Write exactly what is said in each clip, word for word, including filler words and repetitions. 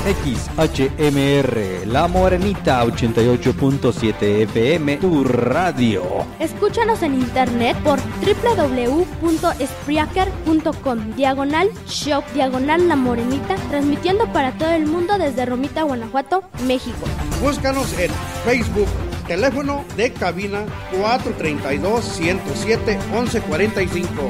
X H M R, La Morenita ochenta y ocho punto siete F M, tu radio. Escúchanos en internet por doble u doble u doble u punto spreaker punto com, diagonal shop, diagonal La Morenita, transmitiendo para todo el mundo desde Romita, Guanajuato, México. Búscanos en Facebook, teléfono de cabina cuatro tres dos, uno cero siete, once cuarenta y cinco.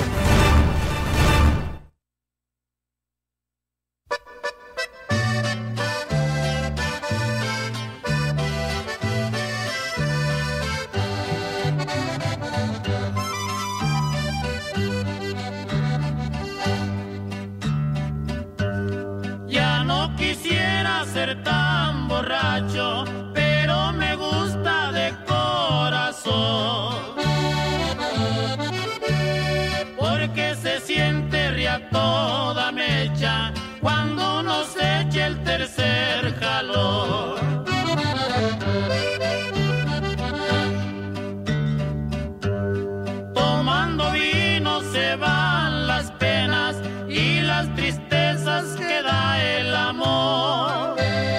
Ya no quisiera ser tan borracho, pero me gusta de corazón, porque se siente ria toda mecha cuando uno se echa el tercer jalón. Tomando vino se van las penas y las tristezas que da el amor.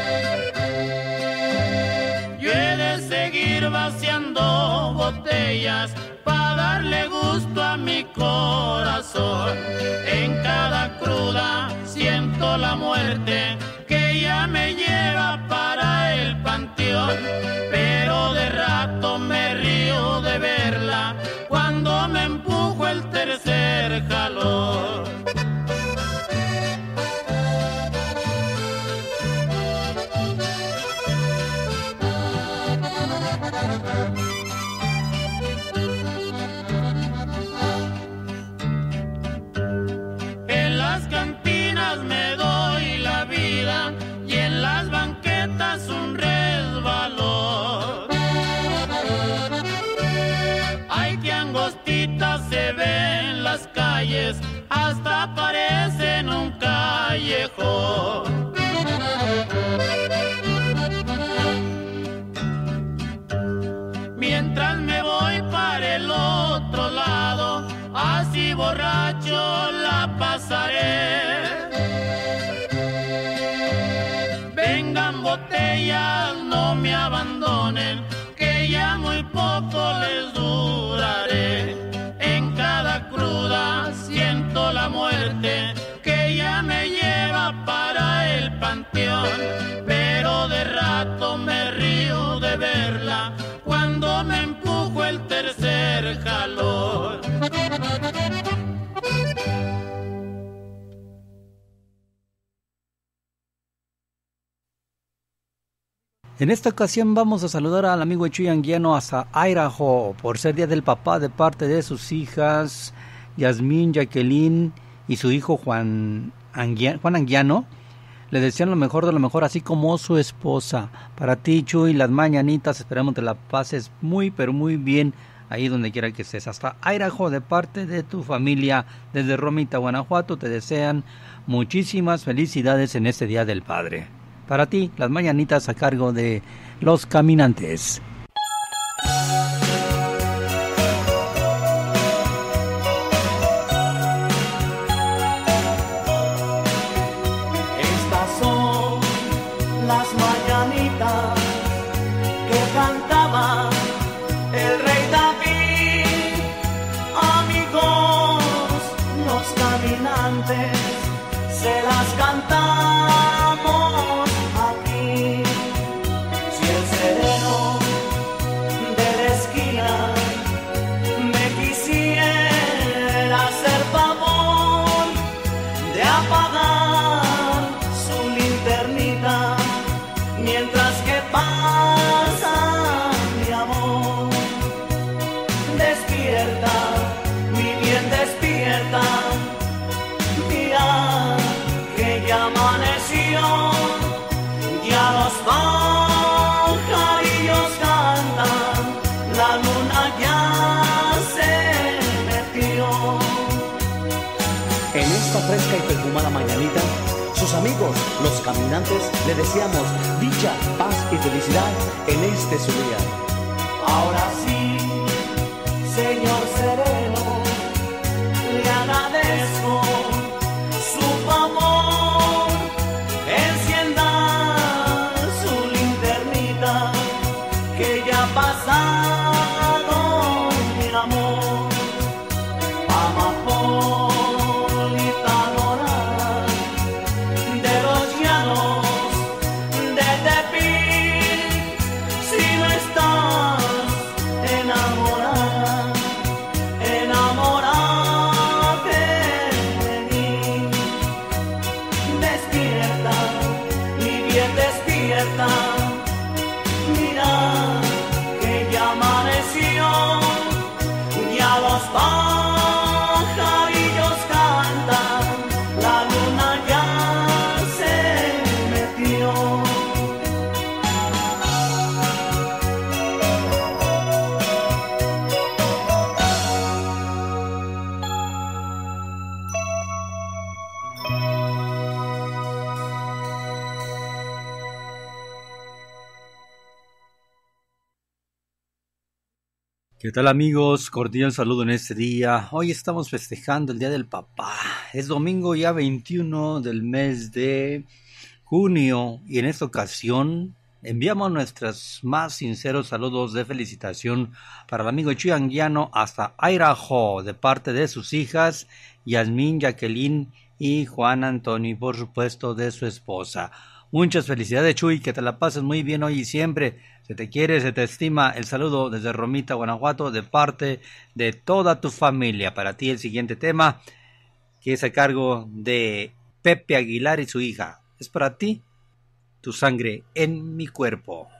Yo he de seguir vaciando botellas para darle gusto a mi corazón. En cada cruda siento la muerte que ya me lleva para el panteón, pero de rato me río de verla cuando me empujo el tercer jalón. En las cantinas me doy la vida y en las banquetas un resbalón. Ay, que angostitas se ven las calles, hasta parecen un callejón. Mientras me voy para el otro lado, así borracho la pasaré. Vengan botellas, no me abandonen, que ya muy poco les duraré. En cada cruda siento la muerte que ya me lleva para el panteón, pero de rato me río de verla cuando me empujo el tercer jalón. En esta ocasión vamos a saludar al amigo Chuy Anguiano hasta Idaho por ser Día del Papá de parte de sus hijas Yasmín, Jacqueline y su hijo Juan Anguiano, Juan Anguiano. Le desean lo mejor de lo mejor, así como su esposa. Para ti, Chuy, las mañanitas, esperamos que la pases muy, pero muy bien ahí donde quiera que estés. Hasta Idaho, de parte de tu familia, desde Romita, Guanajuato, te desean muchísimas felicidades en este Día del Padre. Para ti, las mañanitas a cargo de Los Caminantes. Estas son las mañanitas que cantaba el rey David. Amigos, los caminantes, se las cantamos aquí. Si el sereno de la esquina me quisiera hacer favor de apagar su linternita mientras que pasa mi amor, despierta, mi bien, despierta, mira que ya amaneció, ya los pajarillos cantan, la luna ya se metió. En esta fresca y perfumada mañanita, sus amigos, los caminantes, le deseamos dicha, paz y felicidad en este su día. Ahora sí, Señor sereno, le agradezco su favor, encienda ¿Qué tal amigos? Cordial saludo en este día. Hoy estamos festejando el Día del Papá. Es domingo ya veintiuno del mes de junio y en esta ocasión enviamos nuestros más sinceros saludos de felicitación para el amigo Chuy Anguiano hasta Idaho de parte de sus hijas Yasmín, Jacqueline y Juan Antonio y por supuesto de su esposa. Muchas felicidades Chuy, que te la pases muy bien hoy y siempre. Se te quiere, se te estima. El saludo desde Romita, Guanajuato, de parte de toda tu familia. Para ti el siguiente tema, que es a cargo de Pepe Aguilar y su hija. Es para ti, Tu sangre en mi cuerpo.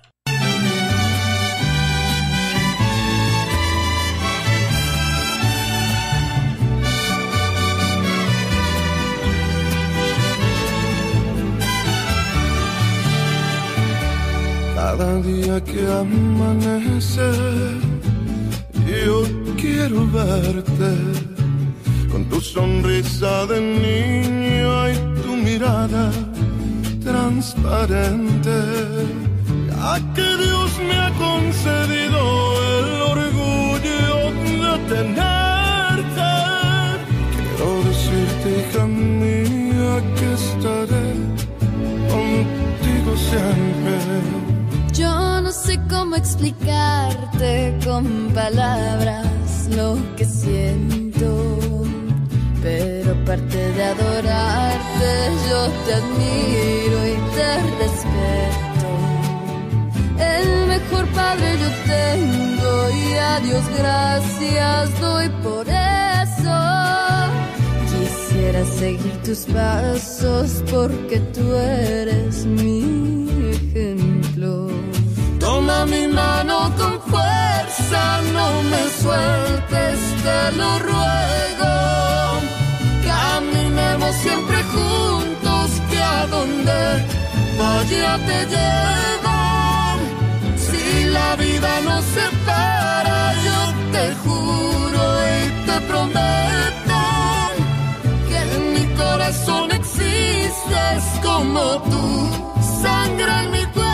Cada día que amanece, yo quiero verte con tu sonrisa de niño y tu mirada transparente. Ya que Dios me ha concedido el orgullo de tenerte, quiero decirte, hija mía, que estaré contigo siempre. Yo no sé cómo explicarte con palabras lo que siento, pero aparte de adorarte, yo te admiro y te respeto. El mejor padre yo tengo y a Dios gracias doy por eso. Quisiera seguir tus pasos porque tú eres mi ejemplo. Toma mi mano con fuerza, no me sueltes, te lo ruego. Caminemos siempre juntos, que a donde vaya te llevo. Si la vida nos separa, yo te juro y te prometo que en mi corazón existes como tú, sangre en mi cuerpo.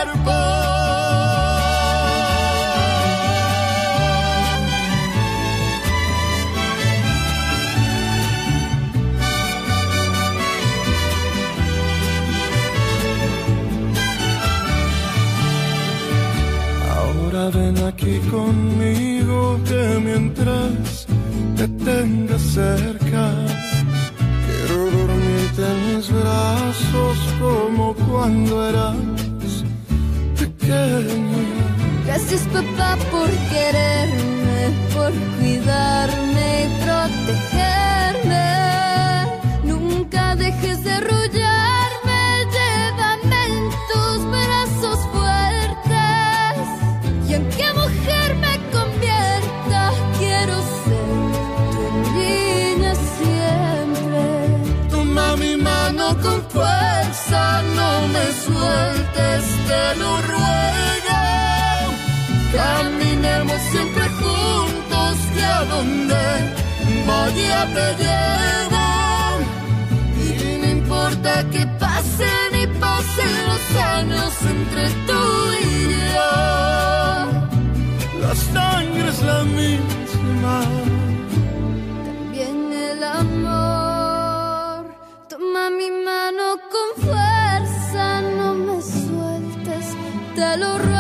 Ven aquí conmigo, que mientras te tenga cerca, quiero dormirte en mis brazos como cuando eras pequeño. Gracias papá por quererme, por cuidarme y protegerme. Nunca dejes de arrullarme, llévame en tus brazos fuertes. Y en qué mujer me convierta, quiero ser tu niña siempre. Toma mi mano con fuerza, no me sueltes, te lo ruego. Caminemos siempre juntos, que a donde vaya te llevo. Y no importa que pasen y pasen los años entre tú y yo, la sangre es la misma, también el amor. Toma mi mano con fuerza, no me sueltes, te lo ruego.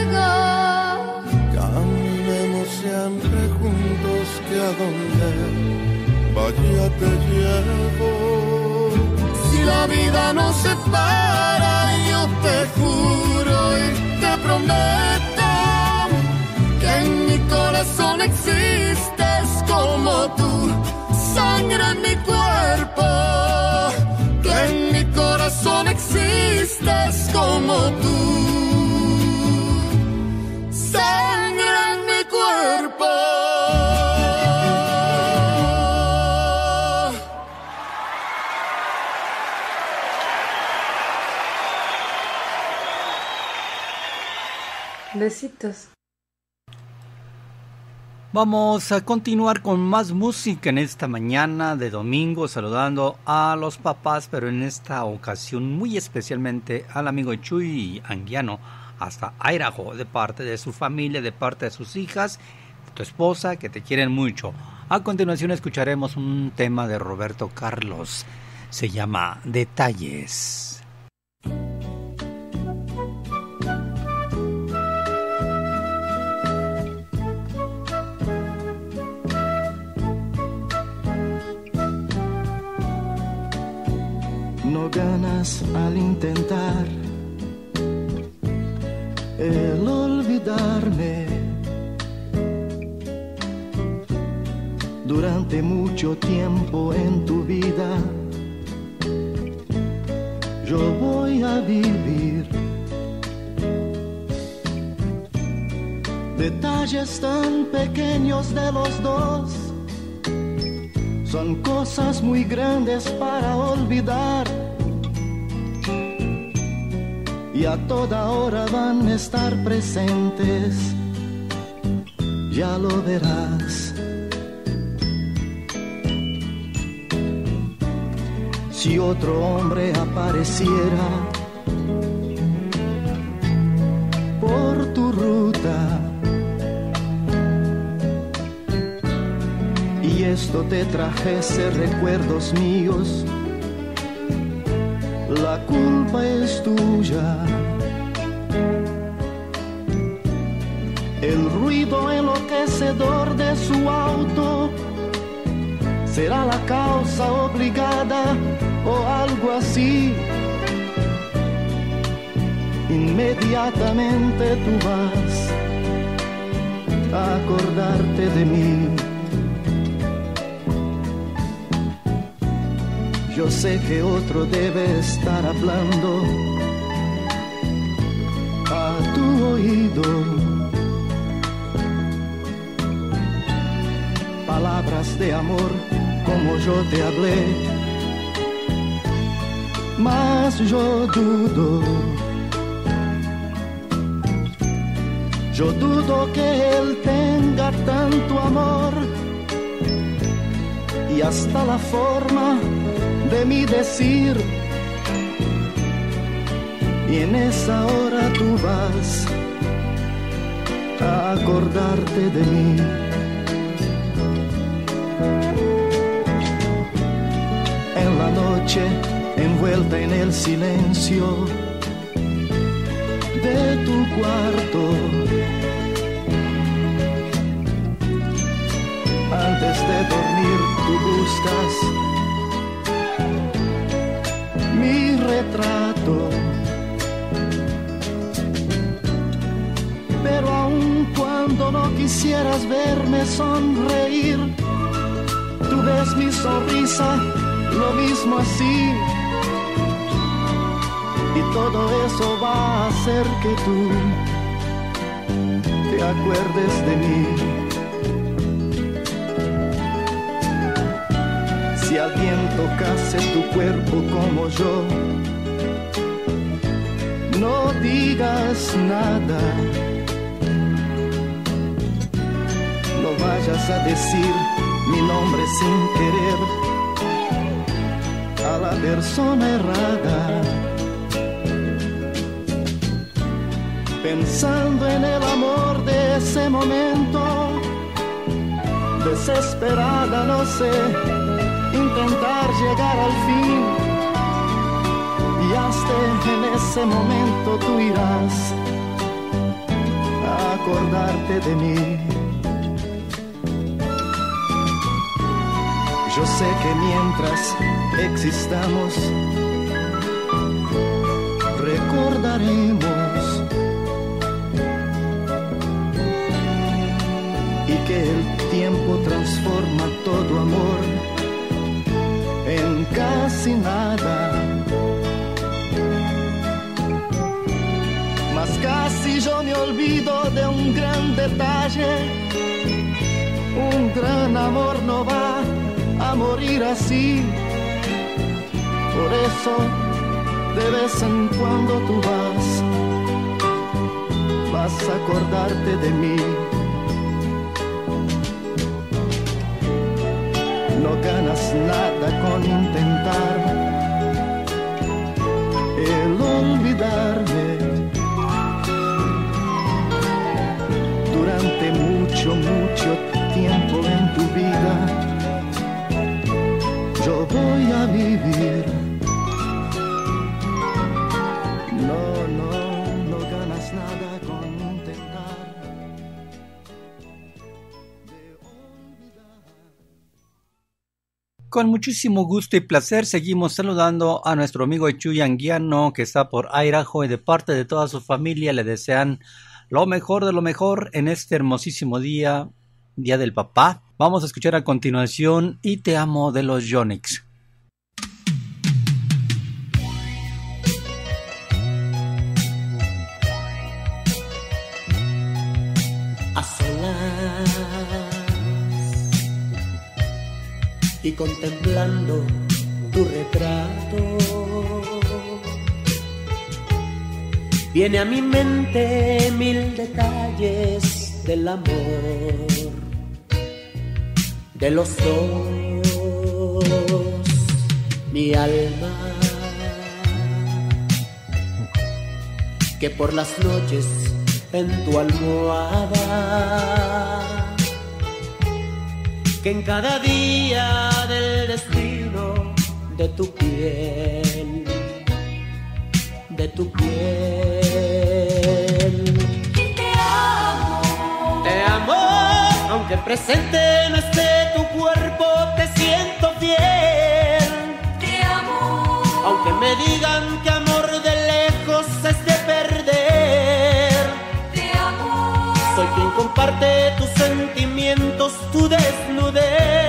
Caminemos siempre juntos, que a donde vaya te llevo. Si la vida nos separa, yo te juro y te prometo que en mi corazón existes como tú, sangre en mi cuerpo. Que en mi corazón existes como tú, sangre en mi cuerpo. Besitos. Vamos a continuar con más música en esta mañana de domingo, saludando a los papás, pero en esta ocasión muy especialmente al amigo Chuy Anguiano, hasta Idaho, de parte de su familia, de parte de sus hijas, tu esposa, que te quieren mucho. A continuación escucharemos un tema de Roberto Carlos, se llama Detalles. No ganas al intentar el olvidarme. Durante mucho tiempo en tu vida yo voy a vivir detalles tan pequeños de los dos. Son cosas muy grandes para olvidar y a toda hora van a estar presentes, ya lo verás. Si otro hombre apareciera por tu ruta y esto te trajese recuerdos míos, la culpa es tuya. El ruido enloquecedor de su auto será la causa obligada o algo así. Inmediatamente tú vas a acordarte de mí. Yo sé que otro debe estar hablando a tu oído, palabras de amor como yo te hablé, mas yo dudo, yo dudo que él tenga tanto amor y hasta la forma de mi decir, y en esa hora tú vas a acordarte de mí. En la noche, envuelta en el silencio de tu cuarto, antes de dormir tú buscas mi retrato, pero aun cuando no quisieras verme sonreír, tú ves mi sonrisa, lo mismo así, y todo eso va a hacer que tú te acuerdes de mí. Si alguien tocase tu cuerpo como yo, no digas nada, no vayas a decir mi nombre sin querer a la persona errada. Pensando en el amor de ese momento, desesperada, no sé, intentar llegar al fin, y hasta en ese momento tú irás a acordarte de mí. Yo sé que mientras existamos recordaremos, y que el tiempo transforma todo amor en casi nada. Mas casi yo me olvido de un gran detalle. Un gran amor no va a morir así. Por eso de vez en cuando tú vas, vas a acordarte de mí. no ganas nada con intentar el olvidarme. Durante mucho, mucho tiempo en tu vida yo voy a vivir. No, no, no ganas nada con intentar de olvidar. Con muchísimo gusto y placer seguimos saludando a nuestro amigo Chuy Anguiano, que está por Idaho, y de parte de toda su familia le desean lo mejor de lo mejor en este hermosísimo día, Día del Papá. Vamos a escuchar a continuación Y te amo de los Yonix. A solas y contemplando tu retrato, viene a mi mente mil detalles del amor de los dos. Mi alma, que por las noches en tu almohada, que en cada día del destino de tu piel, de tu piel. Y te amo, te amo, aunque presente no esté tu cuerpo, te siento fiel. Te amo, aunque me digan que amor de lejos es de perder. Te amo, soy quien comparte tus sentimientos, tu desnudez.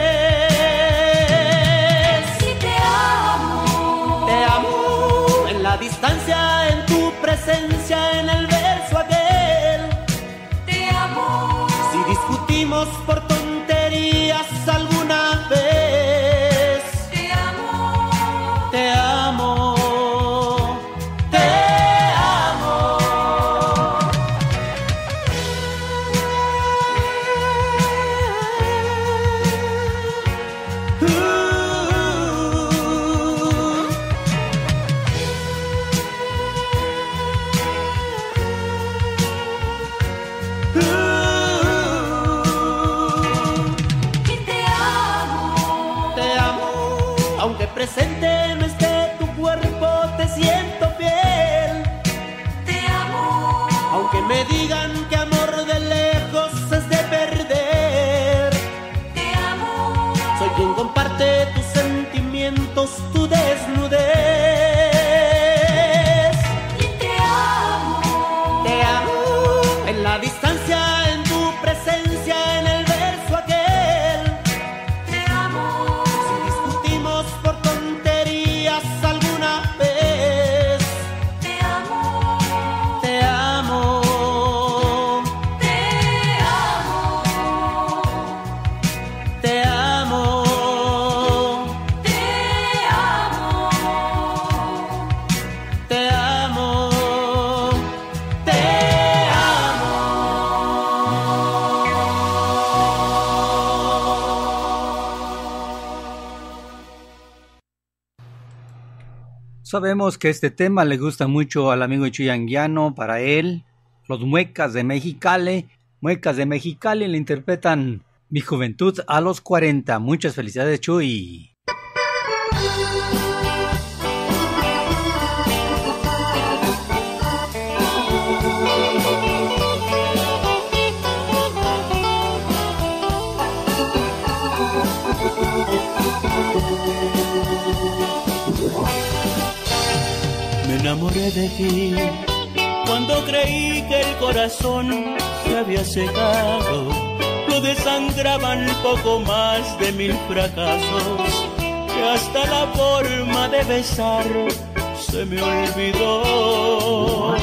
Y te amo, te amo, en la distancia, en tu presencia, en el verso aquel. Te amo, si discutimos por tonterías alguna vez. Te amo, te amo, te amo. Uh, presente no esté tu cuerpo, te siento fiel. Te amo, aunque me digan que amor de lejos es de perder. Te amo, soy quien comparte tus sentimientos, tu desnudez. Y te amo, te amo, en la distancia, en tu presencia, en el verso aquel. Te amo, si discutimos por alguna vez. Te amo, te amo, te amo, te amo, te amo, te amo, te amo. Sabemos que este tema le gusta mucho al amigo Chuy Anguiano. Para él, los Muecas de Mexicali, Muecas de Mexicali le interpretan Mi Juventud a los cuarenta. Muchas felicidades, Chuy. Me enamoré de ti cuando creí que el corazón se había secado. Lo desangraban poco más de mil fracasos, que hasta la forma de besar se me olvidó.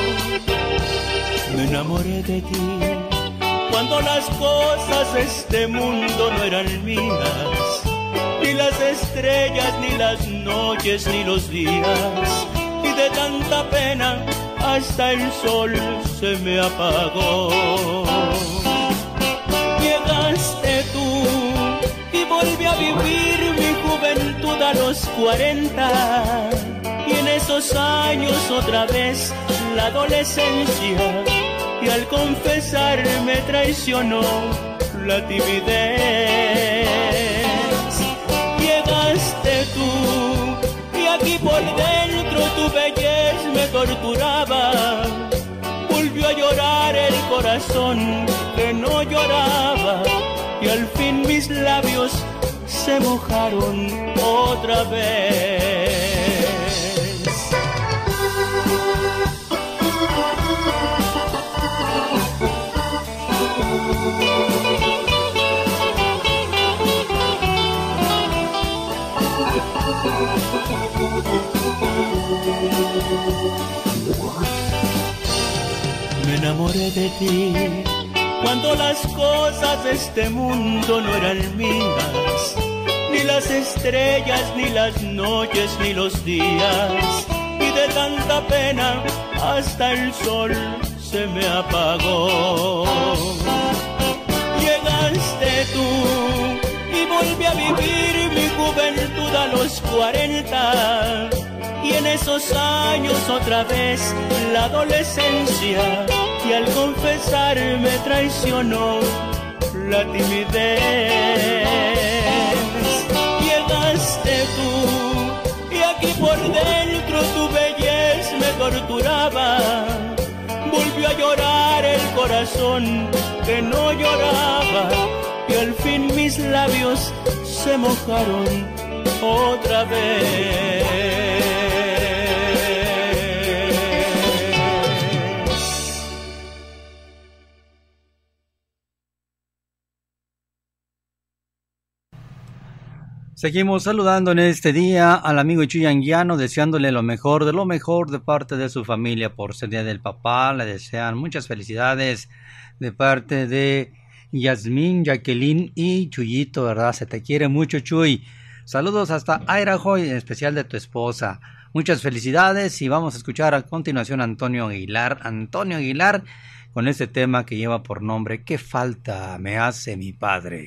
Me enamoré de ti cuando las cosas de este mundo no eran mías, ni las estrellas, ni las noches, ni los días. Y de tanta pena hasta el sol se me apagó. Llegaste tú y volví a vivir mi juventud a los cuarenta, y en esos años otra vez la adolescencia, y al confesar me traicionó la timidez. Llegaste tú y aquí por dentro tu belleza me torturaba. Volvió a llorar el corazón que no lloraba, y al fin mis labios se mojaron otra vez. Me enamoré de ti cuando las cosas de este mundo no eran mías, ni las estrellas, ni las noches, ni los días, y de tanta pena hasta el sol se me apagó. Llegaste tú y volví a vivir mi juventud a los cuarenta, y en esos años otra vez la adolescencia, y al confesar me traicionó la timidez. Llegaste tú y aquí por dentro tu belleza me torturaba. Volvió a llorar el corazón que no lloraba, y al fin mis labios se mojaron otra vez. Seguimos saludando en este día al amigo Chuy Anguiano, deseándole lo mejor de lo mejor de parte de su familia por ser Día del Papá. Le desean muchas felicidades de parte de Yasmín, Jacqueline y Chuyito, ¿verdad? Se te quiere mucho, Chuy. Saludos hasta Idaho y en especial de tu esposa. Muchas felicidades y vamos a escuchar a continuación a Antonio Aguilar. Antonio Aguilar con este tema que lleva por nombre ¿Qué falta me hace mi padre?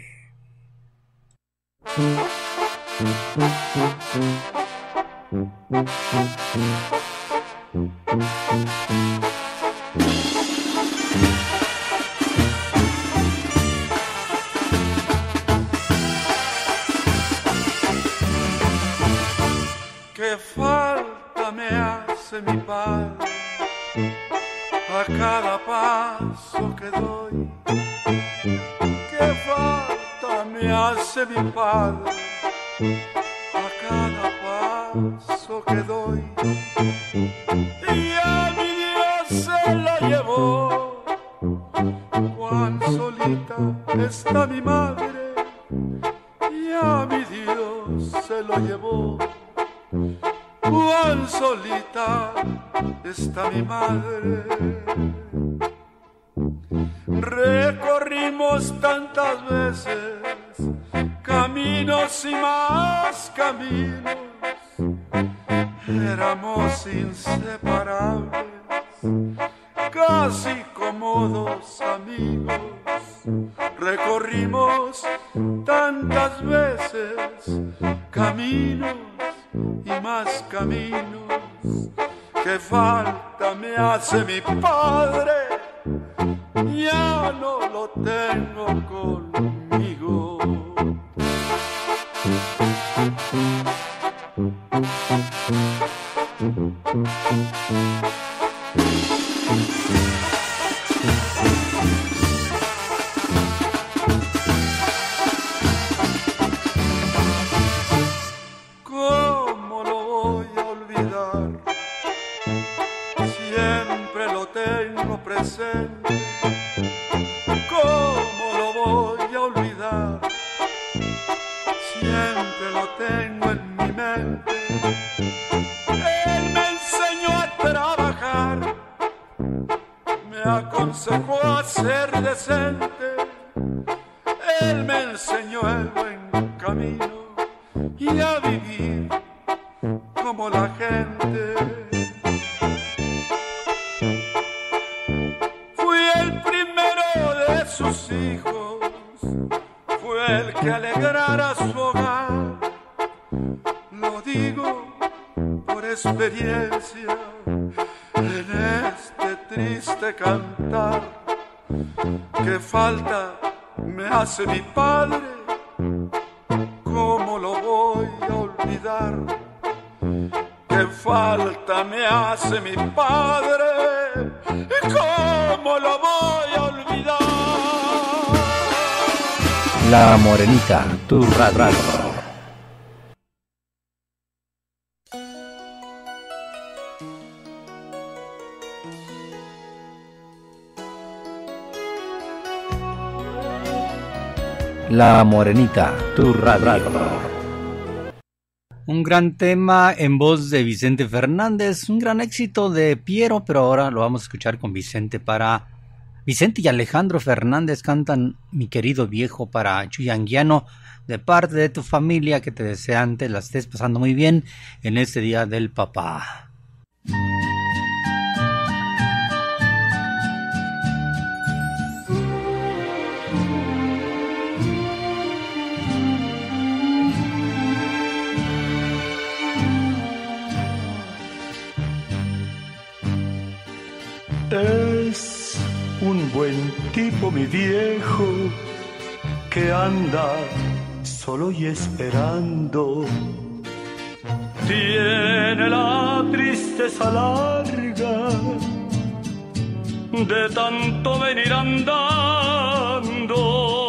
Qué falta me hace mi padre a cada paso que doy. Qué falta me hace mi padre a cada paso que doy. Y a mi Dios se la llevó, cuán solita está mi madre. Y a mi Dios se lo llevó, cuán solita está mi madre. Recorrimos tantas veces caminos y más caminos, éramos inseparables, casi como dos amigos. Recorrimos tantas veces caminos y más caminos, que falta me hace mi padre, ya no lo tengo conmigo. ¿Cómo lo voy a olvidar? Siempre lo tengo presente. ¿Cómo lo voy a olvidar? Siempre lo tengo en mi mente. Él me enseñó a trabajar, me aconsejó a ser decente. Él me enseñó el buen camino y a vivir como la gente. Fui el primero de sus hijos, fue el que alegrara su digo por experiencia en este triste cantar, que falta me hace mi padre, ¿cómo lo voy a olvidar? Que falta me hace mi padre, ¿cómo lo voy a olvidar? La Morenita, tu radio. La Morenita, tu radio. Un gran tema en voz de Vicente Fernández, un gran éxito de Piero, pero ahora lo vamos a escuchar con Vicente para... Vicente y Alejandro Fernández cantan Mi querido viejo para Chuy Anguiano, de parte de tu familia, que te desean te la estés pasando muy bien en este Día del Papá. Es un buen tipo mi viejo, que anda solo y esperando. Tiene la tristeza larga de tanto venir andando.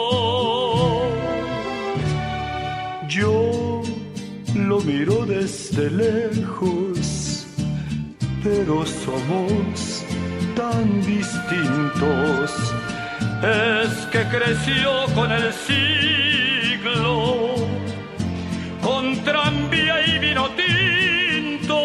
Yo lo miro desde lejos, pero somos tan distintos. Es que creció con el siglo, con tranvía y vino tinto.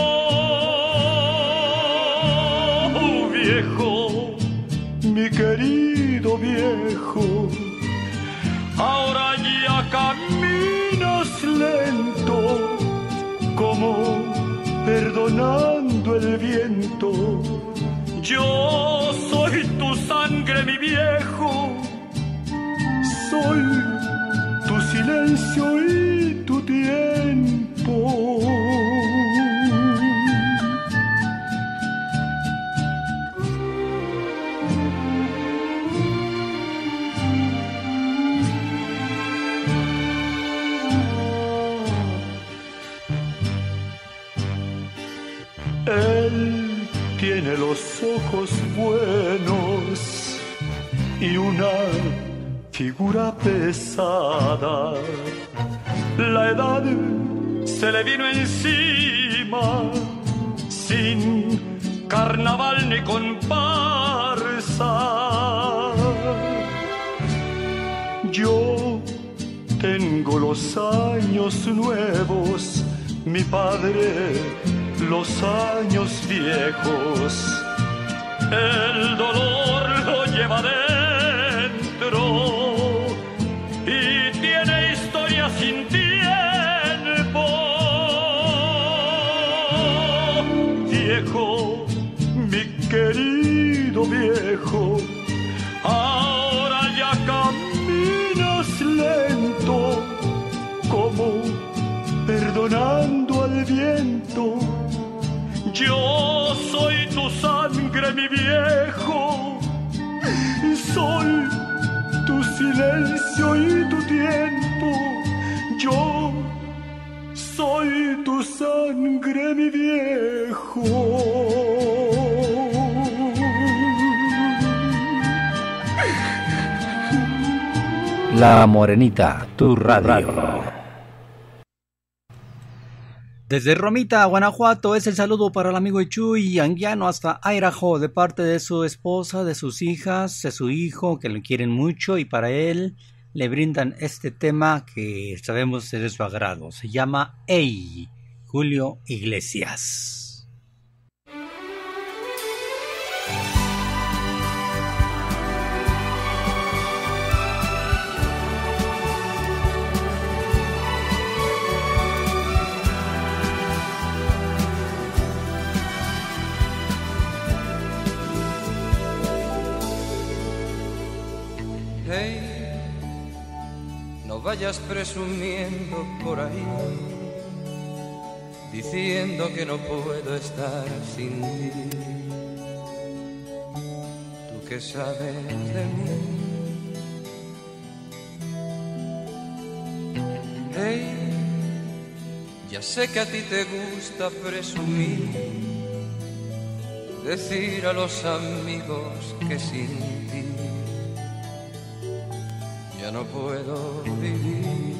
Oh, viejo, mi querido viejo, ahora ya caminas lento, como perdonando el viento. Yo soy tu sangre, mi viejo, soy tu silencio y tu tiempo. Él tiene los ojos buenos y una figura pesada. La edad se le vino encima, sin carnaval ni comparsa. Yo tengo los años nuevos, mi padre los años viejos. El dolor lo lleva dentro y tiene historia sin tiempo. Viejo, mi querido viejo, ahora ya caminas lento, como perdonando al viento. Yo soy tu sangre, mi viejo, soy tu silencio y tu tiempo. Yo soy tu sangre, mi viejo. La Morenita, tu radio. Desde Romita, Guanajuato, es el saludo para el amigo Chuy Anguiano hasta Idaho, de parte de su esposa, de sus hijas, de su hijo, que le quieren mucho, y para él le brindan este tema que sabemos es de su agrado. Se llama Ey, Julio Iglesias. Hey, no vayas presumiendo por ahí diciendo que no puedo estar sin ti. Tú que sabes de mí. Hey, ya sé que a ti te gusta presumir, decir a los amigos que sin ti ya no puedo vivir.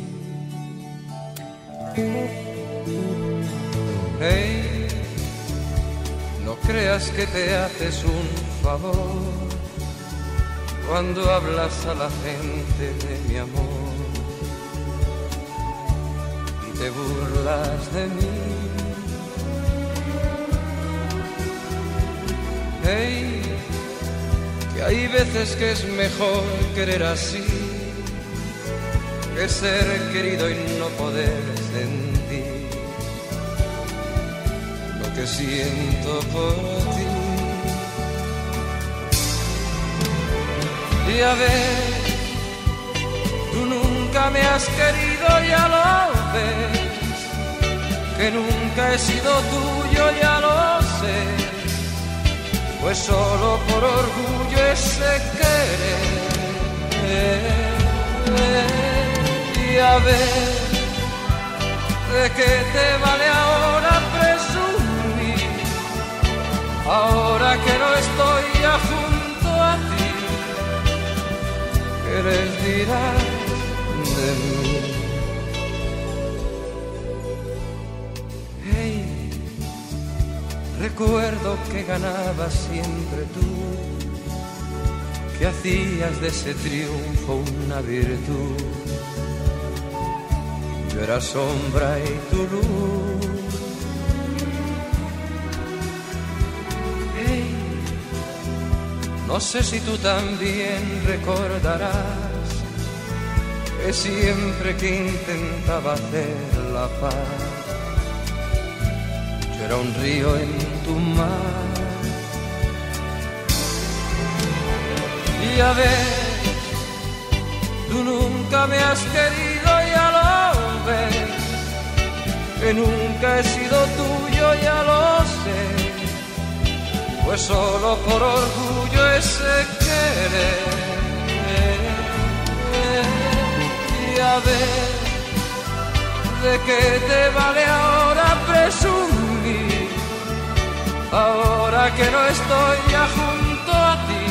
Hey, no creas que te haces un favor cuando hablas a la gente de mi amor y te burlas de mí. Hey, que hay veces que es mejor querer así que ser querido y no poder sentir lo que siento por ti. Ya ves, tú nunca me has querido, ya lo ves, que nunca he sido tuyo, ya lo sé, pues solo por orgullo ese querer. Ya ves, ¿de qué te vale ahora presumir? Ahora que no estoy ya junto a ti, ¿qué les dirás de mí? Hey, recuerdo que ganabas siempre tú, que hacías de ese triunfo una virtud. Yo era sombra y tu luz. Hey, no sé si tú también recordarás que siempre que intentaba hacer la paz, yo era un río en tu mar. Y ya ves, tú nunca me has querido, ya lo ves, que nunca he sido tuyo, ya lo sé, pues solo por orgullo ese querer. Ya ves, ¿de qué te vale ahora presumir? Ahora que no estoy ya junto a ti,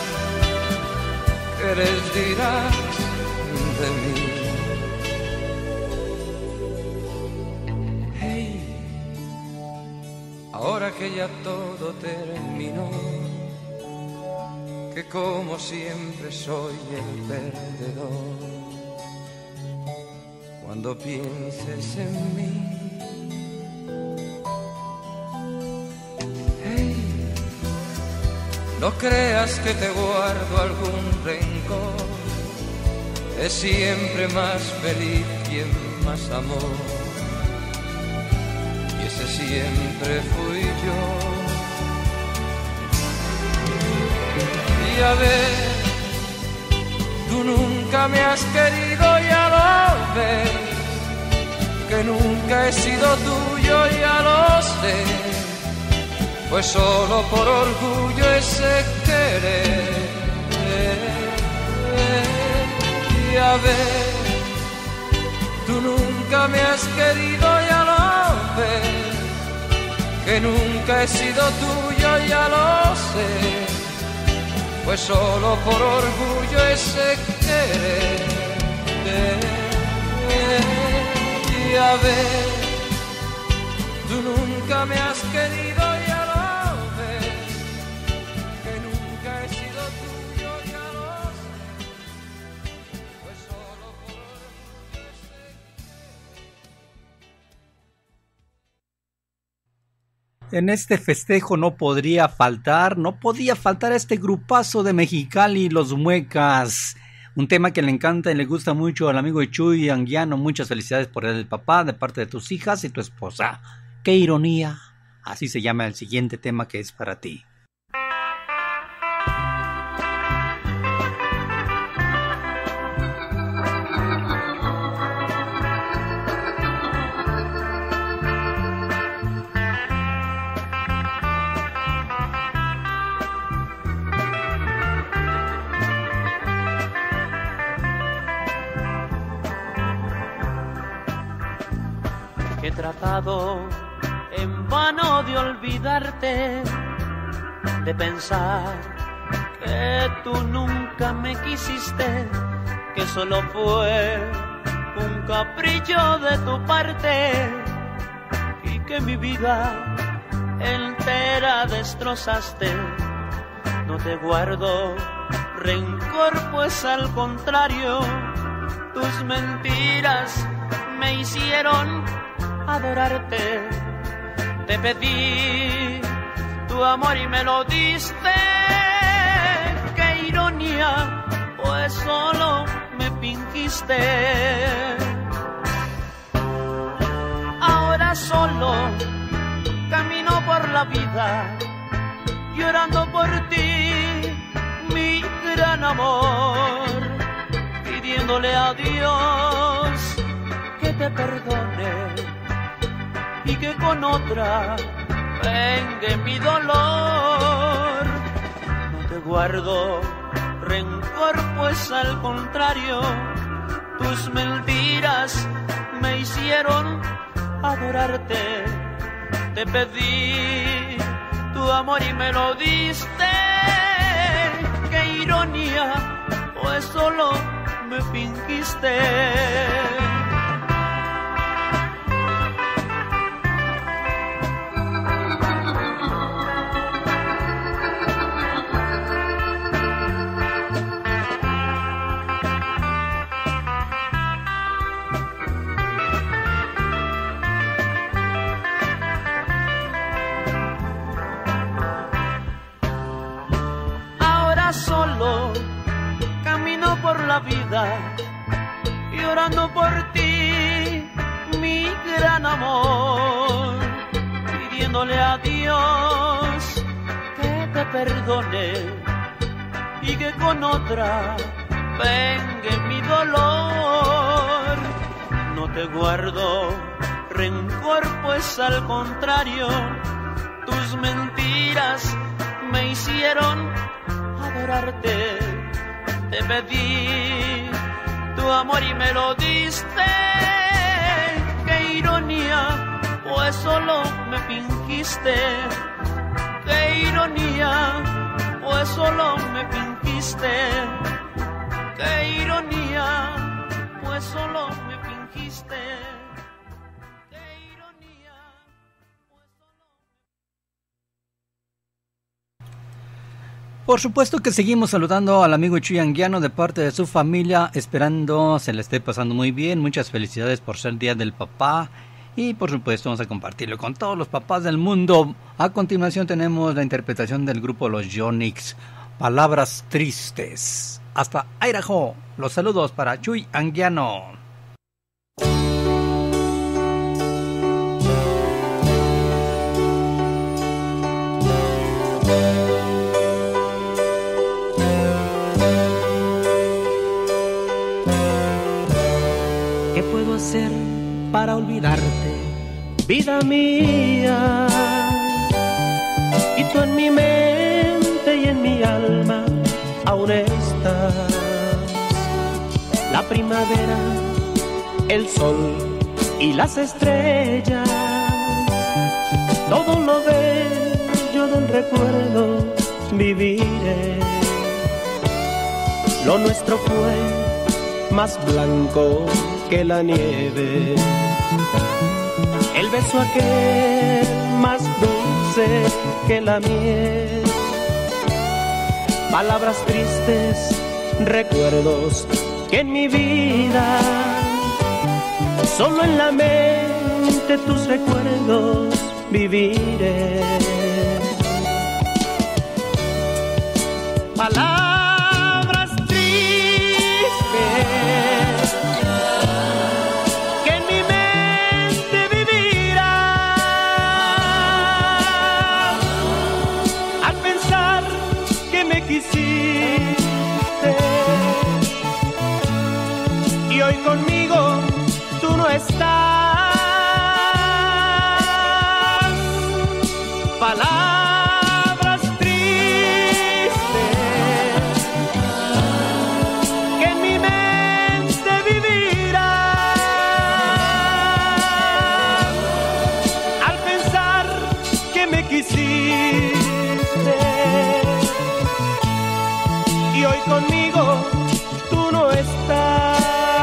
¿qué les dirás de mí? Hey, ahora que ya todo terminó, que como siempre soy el perdedor, cuando pienses en mí, no creas que te guardo algún rencor, es siempre más feliz quien más amó, y ese siempre fui yo. Ya ves, tú nunca me has querido, ya lo ves, que nunca he sido tuyo, ya lo sé, pues solo por orgullo ese querer. Ya ves, tú nunca me has querido, ya lo ves, que nunca he sido tuyo, ya lo sé, pues solo por orgullo ese querer. Ya ves, tú nunca me has querido, ya lo ves, que nunca he sido tuyo, ya lo sé, pues solo por orgullo ese querer. En este festejo no podría faltar, no podía faltar este grupazo de Mexicali, Los Muecas. Un tema que le encanta y le gusta mucho al amigo Chuy Anguiano. Muchas felicidades por el papá de parte de tus hijas y tu esposa. ¡Qué ironía! Así se llama el siguiente tema que es para ti. tratado en vano de olvidarte, de pensar que tú nunca me quisiste, que solo fue un capricho de tu parte y que mi vida entera destrozaste. No te guardo rencor, pues al contrario, tus mentiras me hicieron adorarte. Te pedí tu amor y me lo diste. Qué ironía, pues solo me fingiste. Ahora solo camino por la vida llorando por ti, mi gran amor, pidiéndole a Dios que te perdone y que con otra vengue mi dolor. No te guardo rencor, pues al contrario, tus mentiras me hicieron adorarte. Te pedí tu amor y me lo diste. Qué ironía, pues solo me fingiste. Solo camino por la vida llorando por ti, mi gran amor, pidiéndole a Dios que te perdone y que con otra vengue mi dolor. No te guardo rencor, pues al contrario, tus mentiras me hicieron adorarte. Te pedí tu amor y me lo diste. Qué ironía, pues solo me fingiste. Qué ironía, pues solo me fingiste. Qué ironía, pues solo me fingiste. Por supuesto que seguimos saludando al amigo Chuy Anguiano de parte de su familia, esperando se le esté pasando muy bien. Muchas felicidades por ser Día del Papá y por supuesto vamos a compartirlo con todos los papás del mundo. A continuación tenemos la interpretación del grupo Los Yonix, Palabras Tristes. Hasta Idaho, los saludos para Chuy Anguiano. Para olvidarte, vida mía, y tú en mi mente y en mi alma aún estás. La primavera, el sol y las estrellas, todo lo bello del recuerdo viviré. Lo nuestro fue más blanco que la nieve, el beso aquel más dulce que la miel, palabras tristes, recuerdos que en mi vida, solo en la mente tus recuerdos viviré. Palabras tristes y hoy conmigo tú no estás. Palabras tristes que en mi mente vivirán. quisiste. Y hoy conmigo tú no estás.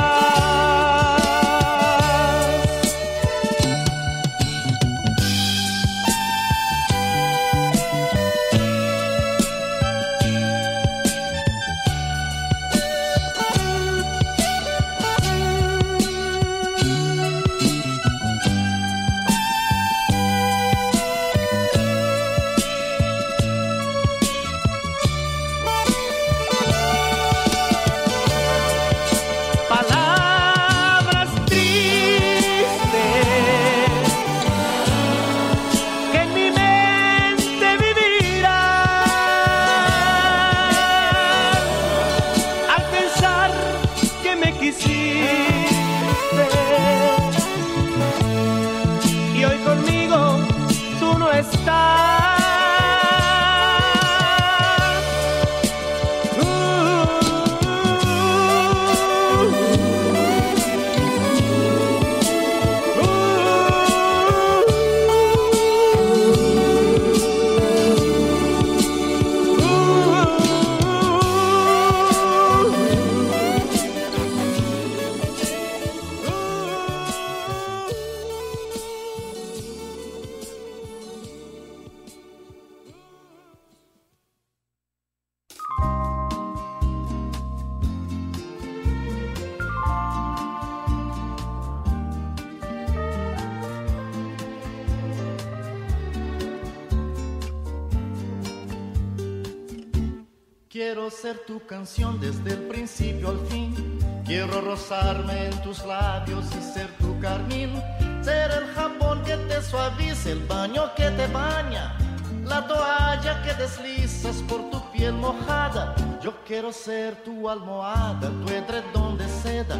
Quiero ser tu canción desde el principio al fin. Quiero rozarme en tus labios y ser tu carmín. Ser el jabón que te suaviza, el baño que te baña, la toalla que deslizas por tu piel mojada. Yo quiero ser tu almohada, tu edredón de seda,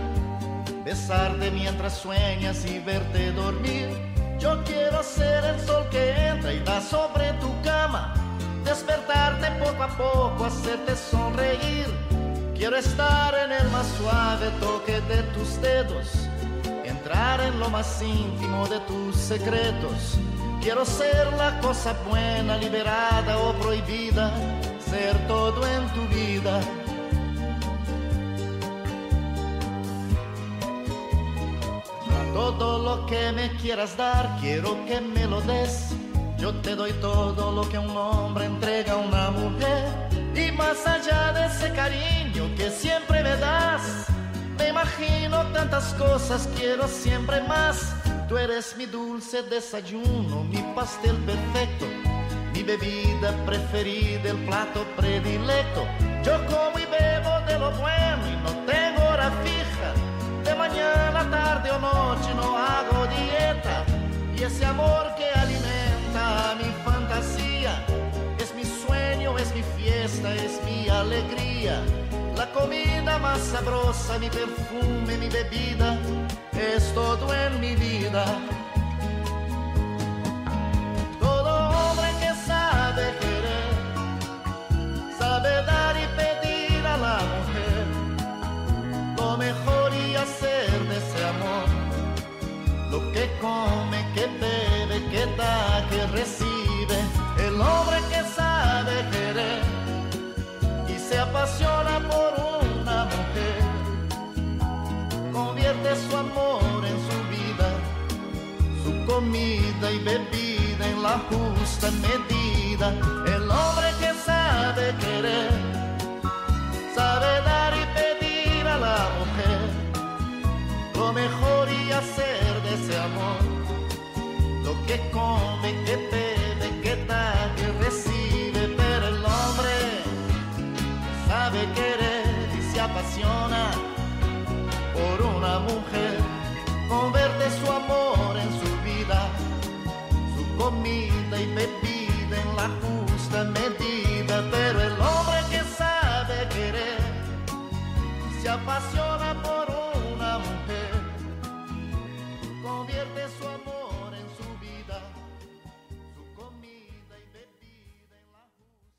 besarte mientras sueñas y verte dormir. Yo quiero ser el sol que entra y da sobre tu cama, despertarte poco a poco, hacerte sonreír. Quiero estar en el más suave toque de tus dedos, entrar en lo más íntimo de tus secretos. Quiero ser la cosa buena, liberada o prohibida, ser todo en tu vida. Todo lo que me quieras dar, quiero que me lo des. Yo te doy todo lo que un hombre entrega a una mujer. Y más allá de ese cariño que siempre me das, me imagino tantas cosas, quiero siempre más. Tú eres mi dulce desayuno, mi pastel perfecto, mi bebida preferida, el plato predilecto. Yo como y bebo de lo bueno y no tengo hora fija. De mañana, tarde o noche no hago dieta. Y ese amor que alimenta mi fantasía es mi sueño, es mi fiesta, es mi alegría. La comida más sabrosa, mi perfume, mi bebida, es todo en mi vida. Todo hombre que sabe querer, sabe dar y pedir a la mujer lo mejor y hacer de ese amor lo que come, que bebe, que da, que recibe. El hombre que sabe querer y se apasiona por una mujer, convierte su amor en su vida, su comida y bebida en la justa medida. El hombre que sabe querer, sabe dar y pedir a la mujer lo mejor y hacer de ese amor lo que come, que bebe, que da, que recibe. Pero el hombre sabe querer y se apasiona por una mujer, convierte su amor en su vida, su comida y bebida en la justa medida. Pero el hombre que sabe querer se apasiona por una mujer, convierte su amor en su vida, su comida y bebida en la justa.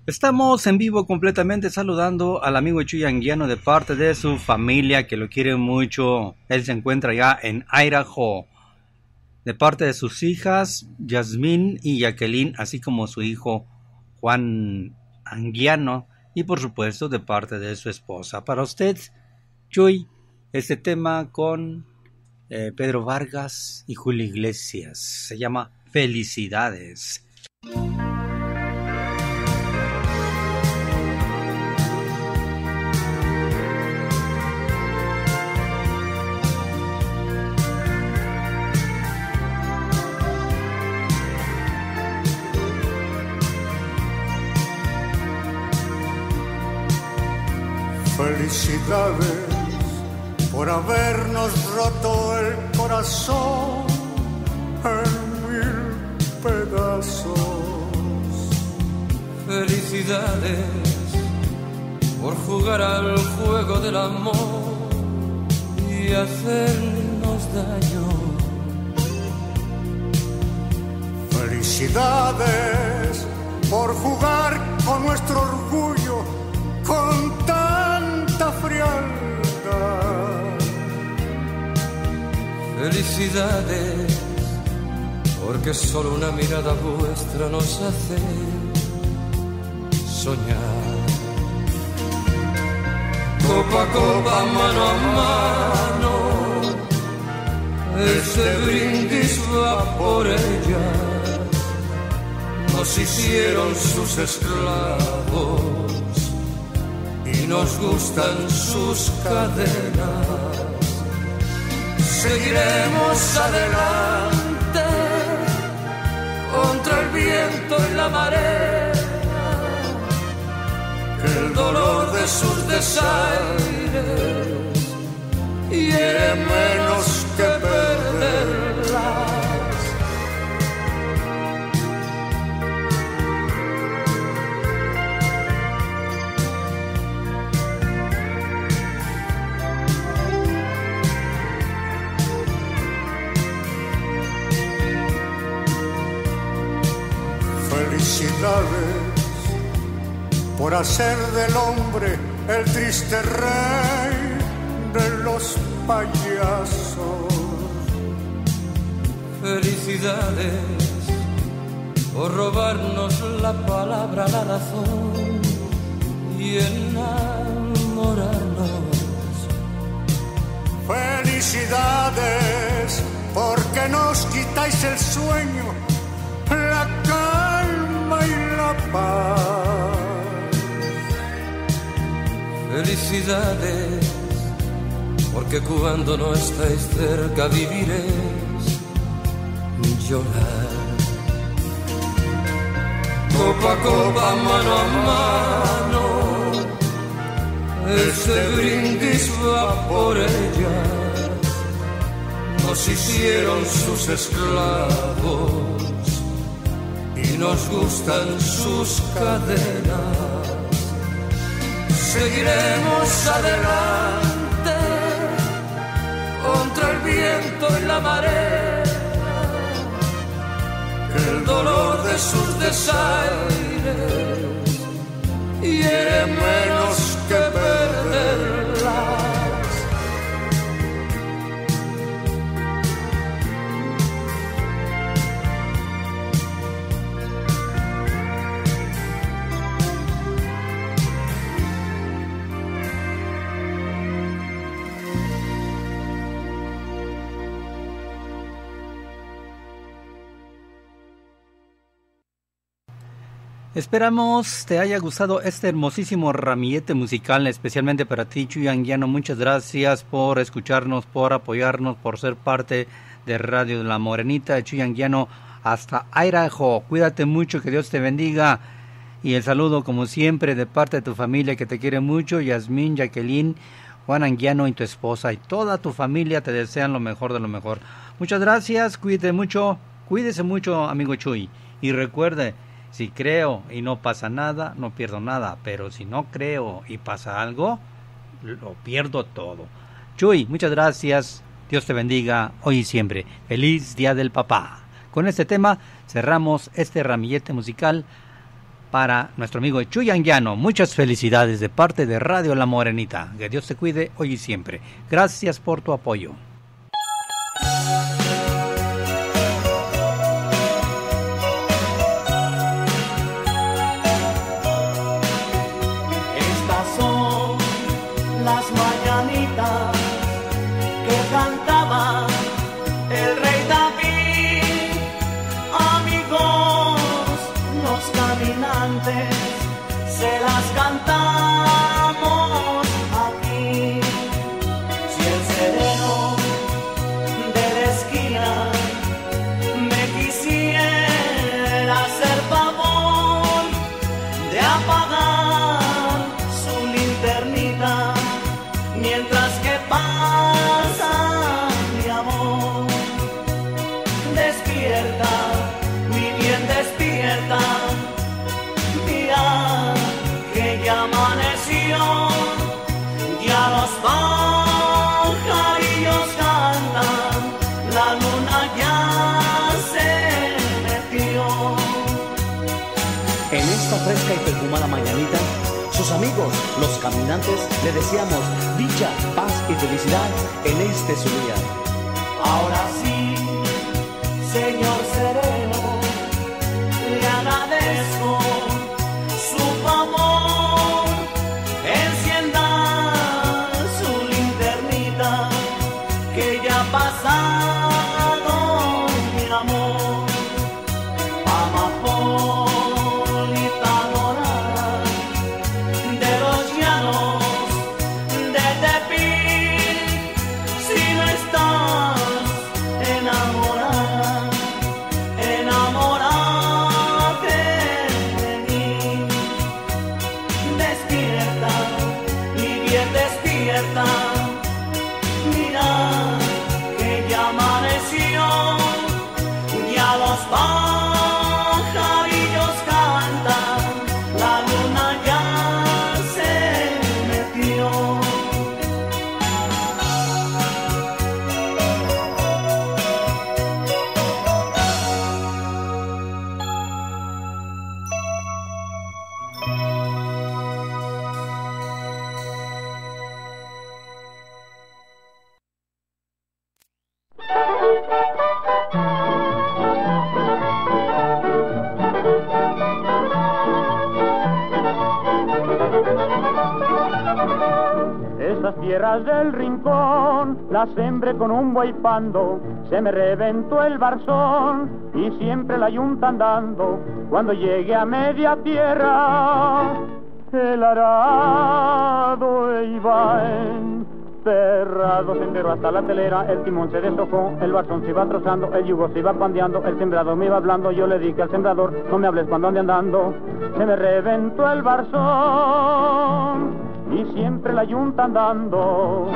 Estamos en vivo completamente saludando al amigo Chuy Anguiano de parte de su familia que lo quiere mucho. Él se encuentra ya en Idaho. De parte de sus hijas, Yasmín y Jacqueline, así como su hijo Juan Anguiano. Y por supuesto de parte de su esposa. Para usted, Chuy, este tema con eh, Pedro Vargas y Julio Iglesias. Se llama Felicidades. Felicidades por habernos roto el corazón en mil pedazos. Felicidades por jugar al juego del amor y hacernos daño. Felicidades por jugar con nuestro orgullo con tanta frialdad. Felicidades, porque solo una mirada vuestra nos hace soñar. Copa a copa, mano a mano, este brindis va por ella. Nos hicieron sus esclavos y nos gustan sus cadenas. Seguiremos adelante contra el viento y la marea, que el dolor de sus desaires hiere menos que perderlas. Felicidades por hacer del hombre el triste rey de los payasos. Felicidades por robarnos la palabra, la razón y enamorarnos. Felicidades porque nos quitáis el sueño, la calma y la paz. Felicidades, porque cuando no estáis cerca viviréis llorar. Copa a copa, mano a mano, este brindis va por ella. Nos hicieron sus esclavos y nos gustan sus cadenas. Seguiremos adelante contra el viento y la marea, que el dolor de sus desaires hiere menos que perderlas. Esperamos te haya gustado este hermosísimo ramillete musical, especialmente para ti, Chuy Anguiano. Muchas gracias por escucharnos, por apoyarnos, por ser parte de Radio La Morenita. Chuy Anguiano hasta Idaho. Cuídate mucho, que Dios te bendiga. Y el saludo, como siempre, de parte de tu familia que te quiere mucho, Yasmín, Jacqueline, Juan Anguiano y tu esposa. Y toda tu familia te desean lo mejor de lo mejor. Muchas gracias, cuídate mucho, cuídese mucho, amigo Chuy. Y recuerde, si creo y no pasa nada, no pierdo nada. Pero si no creo y pasa algo, lo pierdo todo. Chuy, muchas gracias. Dios te bendiga hoy y siempre. Feliz Día del Papá. Con este tema cerramos este ramillete musical para nuestro amigo Chuy Anguiano. Muchas felicidades de parte de Radio La Morenita. Que Dios te cuide hoy y siempre. Gracias por tu apoyo. Estas son las mañanitas que cantaba el rey David. Amigos, los caminantes, se las cantamos aquí. Si el sereno de la esquina me quisiera hacer favor de apagar su linternita mientras que pasa mi amor, despierta, mi bien despierta, mira que ya amaneció, ya los pajarillos cantan, la luna ya se metió. En esta fresca y perfumada mañanita, sus amigos, los caminantes, le deseamos dicha, paz y felicidad en este su día. Ahora sí, señor sereno, le agradezco su favor. Encienda su linternita, que ya ha pasado mi amor. Amapolita dorada de los llanos de Tepic, si no estás enamorada, enamórate de mí. Despierta, mi bien despierta, mira que ya amaneció, ya los pajarillos cantan, la luna ya se metió. Esas tierras del rincón las sembré con un buey pando, se me reventó el barzón y siempre la yunta andando. Cuando llegué a media tierra, el arado iba enterrado, se enterró hasta la telera, el timón se destocó, el barzón se iba trozando, el yugo se iba pandeando, el sembrador me iba hablando. Yo le dije al sembrador, no me hables cuando ande andando. Se me reventó el barzón y siempre la yunta andando.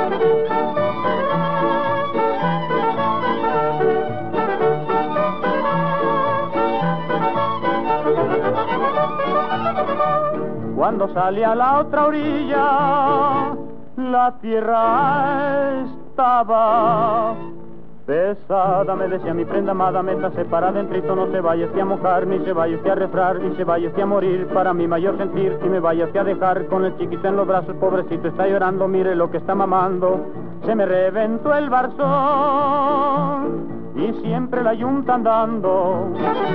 Cuando salí a la otra orilla, la tierra estaba pesada. Me decía mi prenda amada, métase para adentrito, no se vaya usted a mojar, ni se vaya usted a refrar, ni se vaya usted a morir para mi mayor sentir, y me vaya usted a dejar con el chiquito en los brazos, pobrecito está llorando, mire lo que está mamando. Se me reventó el barzón y siempre la yunta andando.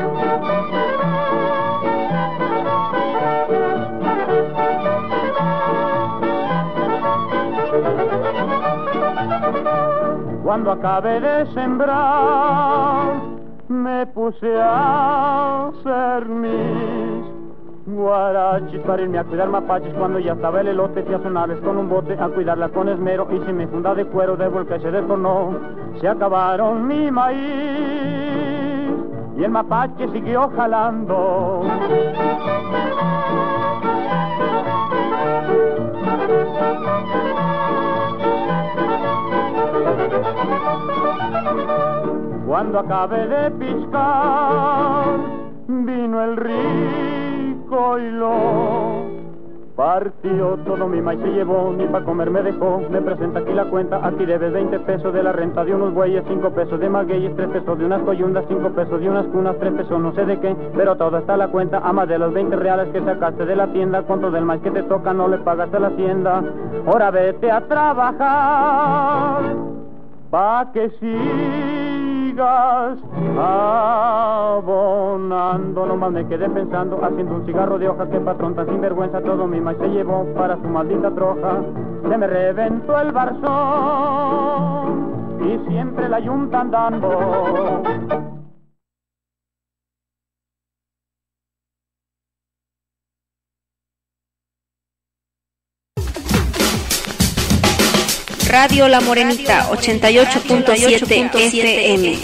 Cuando acabé de sembrar, me puse a hacer mis guarachis para irme a cuidar mapaches. Cuando ya estaba el elote, fui a sonarles con un bote, a cuidarla con esmero, y si mi funda de cuero de volca se detornó. Se acabaron mi maíz y el mapache siguió jalando. Cuando acabé de piscar, vino el rico y lo Partió todo mi maíz se llevó, ni pa' comer me dejó. Me presenta aquí la cuenta, aquí debes veinte pesos de la renta de unos bueyes, cinco pesos de magueyes, tres pesos de unas coyundas, cinco pesos de unas cunas, tres pesos no sé de qué, pero todo está la cuenta. A más de los veinte reales que sacaste de la tienda, cuánto del maíz que te toca no le pagas a la hacienda. Ahora vete a trabajar, pa' que sigas abonando. Nomás me quedé pensando, haciendo un cigarro de hoja, que patrón tan sinvergüenza, todo mi maíz se llevó para su maldita troja. Se me reventó el barzón y siempre la yunta andando. Radio La Morenita ochenta y ocho punto siete F M.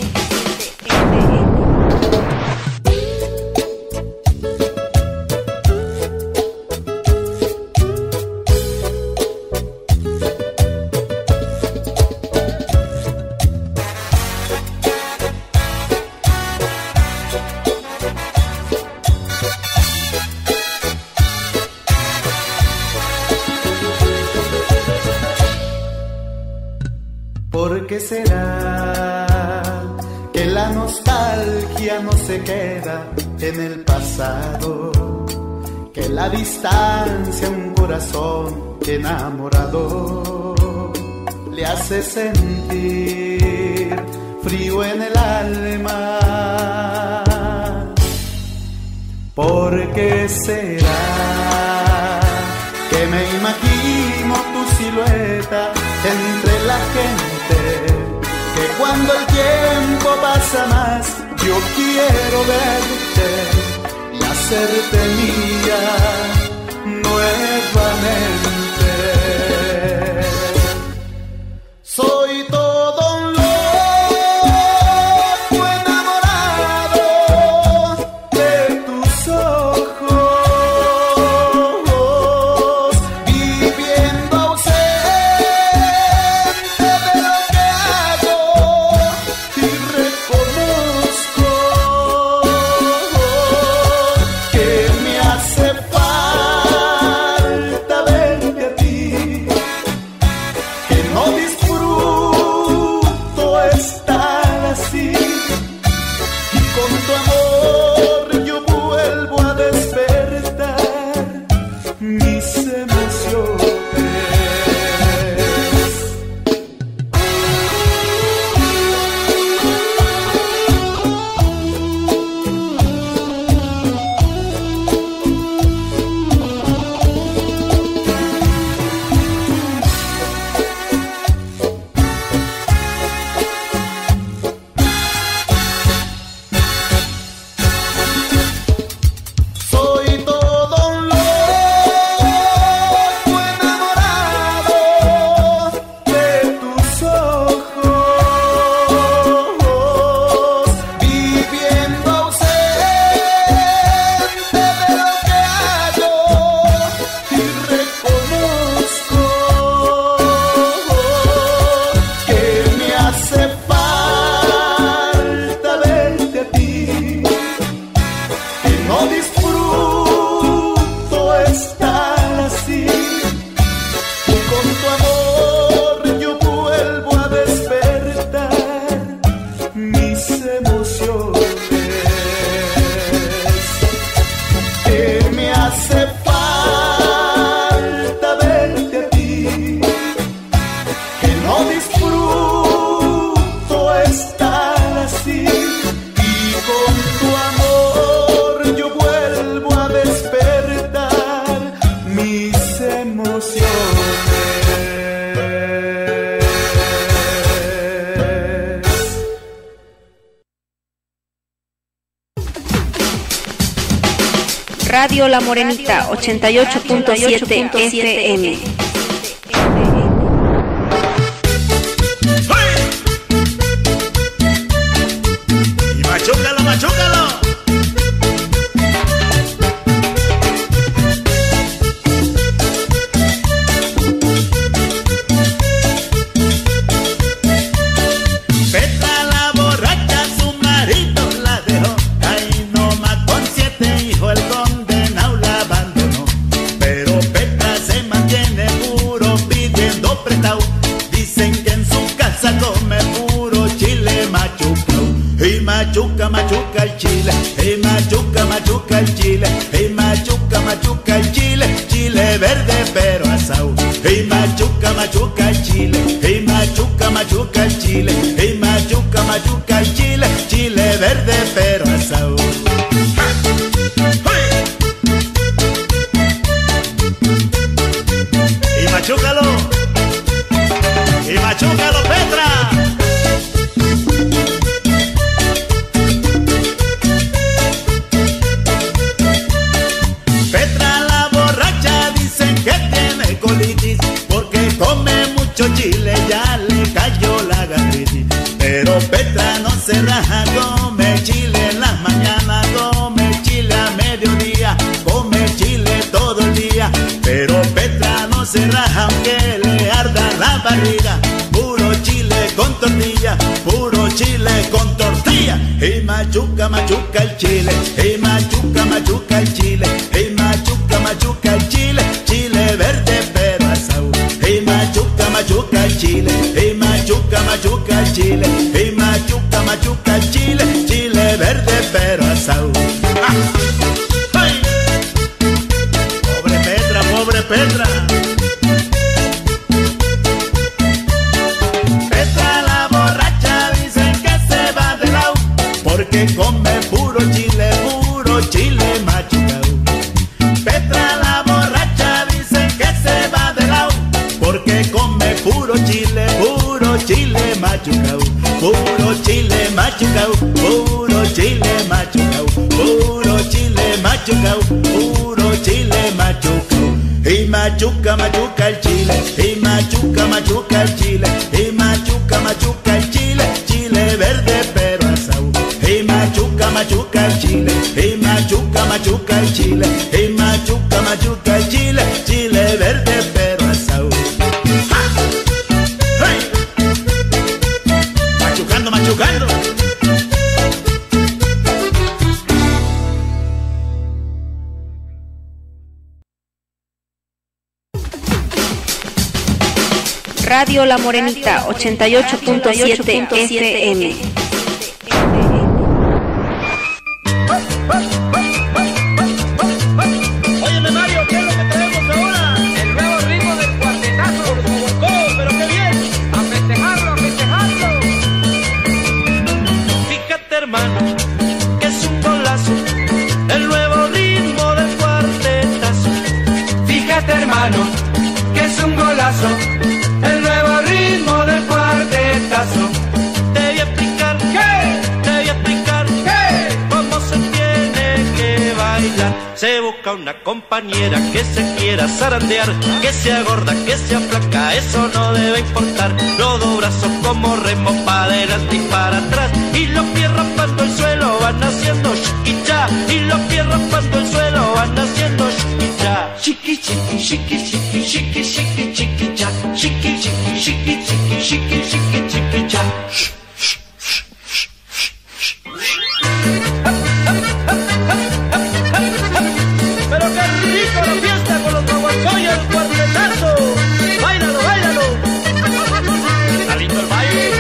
¿Por qué será que la nostalgia no se queda en el pasado? Que la distancia a un corazón enamorado le hace sentir frío en el alma. ¿Por qué será que me imagino tu silueta entre la gente? Que cuando el tiempo pasa más, yo quiero verte y hacerte mía nuevamente. Soy todo un loco enamorado de tus ojos, viviendo ausente de lo que hago y reconozco que me hace falta verte a ti, que no disfruto estar así, y con tu amor yo vuelvo a despertar mis emociones. Soy todo un loco enamorado de tus ojos, viviendo ausente de lo que hago y reconozco que me hace falta verte a ti, que no disfruto estar así, y con tu amor yo vuelvo a despertar mis emociones, que me hace falta verte a ti, que no disfruto estar así, y con tu amor yo vuelvo a despertar mis emociones. Radio La Morenita ochenta y ocho punto siete F M. Y machúcalo, machúcalo. Petra la borracha, su marido la dejó. Ahí nomás con siete hijos el condenado la abandonó. Pero Petra machuca el chile, y machuca, machuca el chile, y machuca, machuca el chile, chile verde pero asado. Y machuca, machuca el chile, y machuca, machuca el chile, y machuca, machuca el chile, chile verde pero asado. Y machúcalo, y machúcalo, Petra. Petra la borracha dicen que tiene colitis porque come mucho chile, ya le cayó la gastritis. Pero Petra no se raja, come chile en las mañanas, come chile a mediodía, come chile todo el día. Pero Petra no se raja aunque le arda la barriga, puro chile con tortilla, puro chile con tortilla. Y machuca, machuca el chile, y machuca, machuca el chile, y machuca, machuca el chile, chile verde pero asado. Y machuca, machuca el chile, y machuca, machuca el chile, y machuca, machuca el chile, chile verde pero asado. ¡Ah! ¡Ay! Pobre Petra, pobre Petra. Petra la borracha dicen que se va de lado porque come puro chile, puro chile machucado. Petra la borracha dicen que se va de lado porque come puro chile, puro chile machucado, puro chile machucado, puro chile machucado, puro chile machucado, puro chile machucado. Y machuca, machuca el chile, y machuca, machuca el chile, y machuca, machuca el chile, chile verde pero asado. Y machuca, machuca el chile, y machuca, machuca el chile, y machuca, machuca el chile, chile verde pero asado. ¡Ah! ¡Hey! Machucando, machucando. Radio La Morenita ochenta y ocho punto siete F M. Óyeme Mario, ¿qué es lo que traemos ahora? El nuevo ritmo del cuartetazo, Bocó, pero qué bien, a festejarlo, a festejarlo. Fíjate hermano, que es un golazo, el nuevo ritmo del cuartetazo. Fíjate hermano, que es un golazo, el nuevo ritmo del cuartetazo. Te voy a explicar, ¿qué? Te voy a explicar, ¿qué? Cómo se tiene que bailar. Se busca una compañera que se quiera zarandear, que sea gorda, que sea flaca, eso no debe importar. Los dos brazos como remo para adelante y para atrás, y los pies raspando el suelo van haciendo chiquicha, y los pies raspando el suelo van haciendo chiquicha. Chiqui chiqui chiqui chiqui chiqui chiqui chiqui cha, chiqui chiqui chiqui chiqui chiqui chiqui chiqui cha. Pero qué rico la fiesta con los guaguancó y el cuartetazo. Báilalo, báilalo. Está lindo el baile.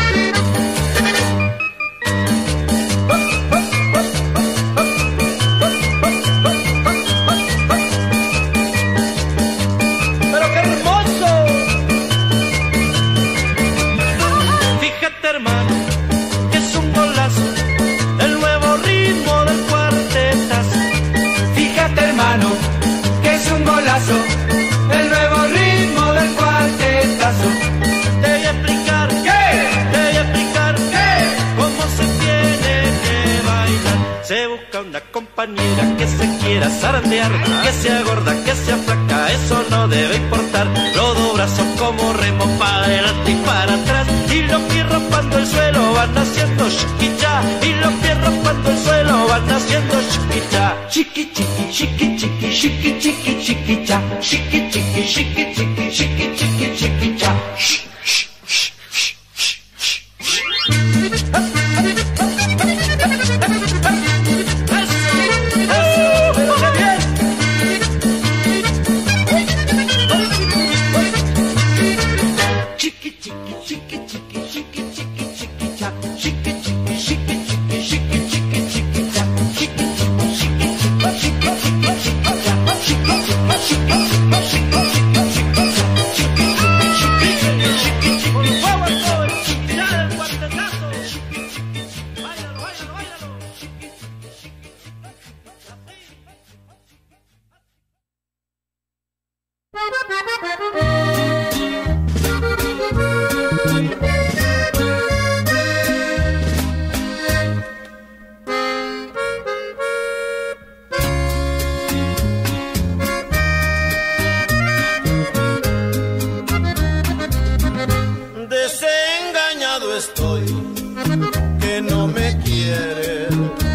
Pero qué hermoso. Fíjate hermano, que es un golazo, el nuevo ritmo del cuartetazo. Fíjate hermano, que es un golazo, el nuevo ritmo del cuartetazo. Te voy a explicar, ¿qué? Te voy a explicar, ¿qué? Cómo se tiene que bailar. Se busca una compañera que se quiera zarandear, que sea gorda, que sea flaca, eso no debe importar. Los dos brazos como remo para adelante y para atrás, y los pies raspando el suelo van haciendo chiquicha, y los pies raspando el suelo van haciendo chiquicha. Chiqui chiqui chiqui chiqui chiqui chiqui chiqui cha, chiqui chiqui chiqui chiqui chiqui chiqui chiqui cha. Chiqui, chiqui, chiqui, chiqui, chiqui, chiqui, chiqui, chiqui, chiqui, estoy, que no me quieres,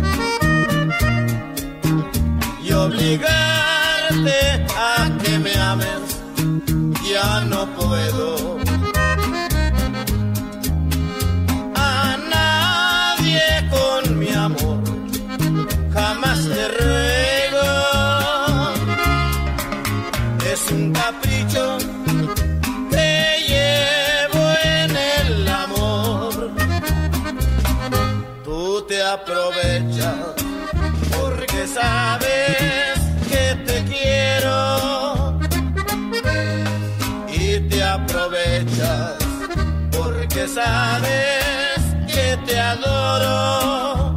y obligarte a que me ames ya no puedo. A nadie con mi amor jamás te ruego, es un capricho que llevo en el amor. Tú te aprovechas porque sabes que te quiero, y te aprovechas porque sabes que te adoro.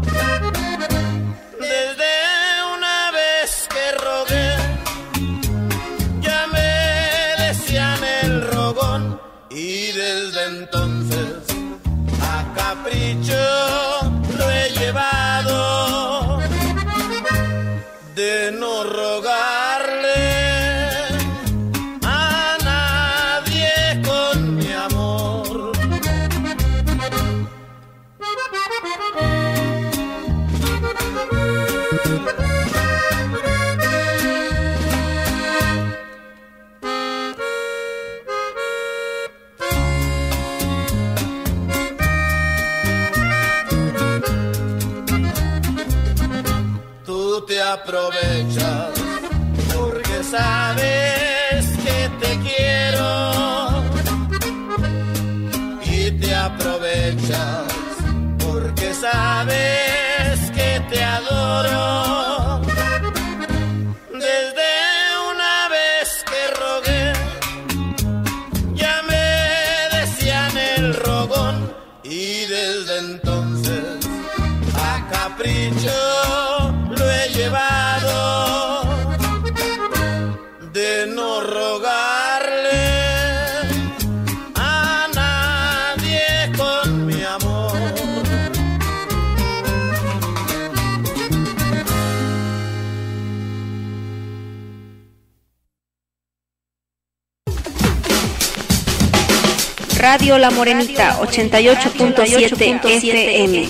Desde una vez que rogué, ya me decían el rogón, y desde entonces a capricho lo he llevado, de no rogarle a nadie con mi amor. Tú te aprovechas porque sabes que te quiero, y te aprovechas porque sabes que te adoro. Desde una vez que rogué, ya me decían el rogón, y desde entonces a capricho lo he llevado, de no rogarle a nadie con mi amor. Radio La Morenita ochenta y ocho punto siete F M.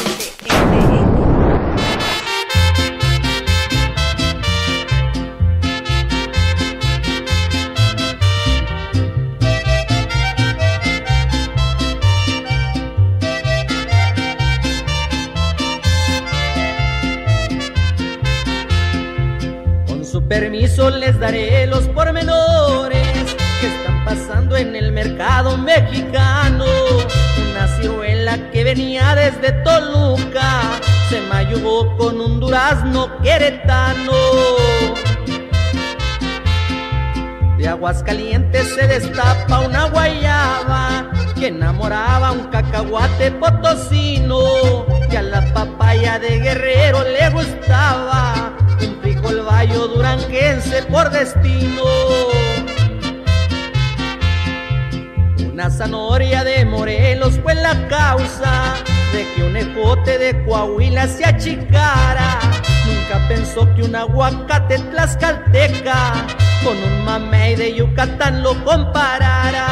Con su permiso les daré los pormenores que están pasando en el mercado mexicano. Una ciruela que venía desde Toluca se mayugó con un durazno queretano. De Aguascalientes se destapa una guayaba que enamoraba a un cacahuate potosino, y a la papaya de Guerrero le gustaba un frijol bayo duranguense por destino. Una zanahoria de Morelos fue la causa de que un ejote de Coahuila se achicara. Nunca pensó que un aguacate tlaxcalteca con un mamey de Yucatán lo comparara.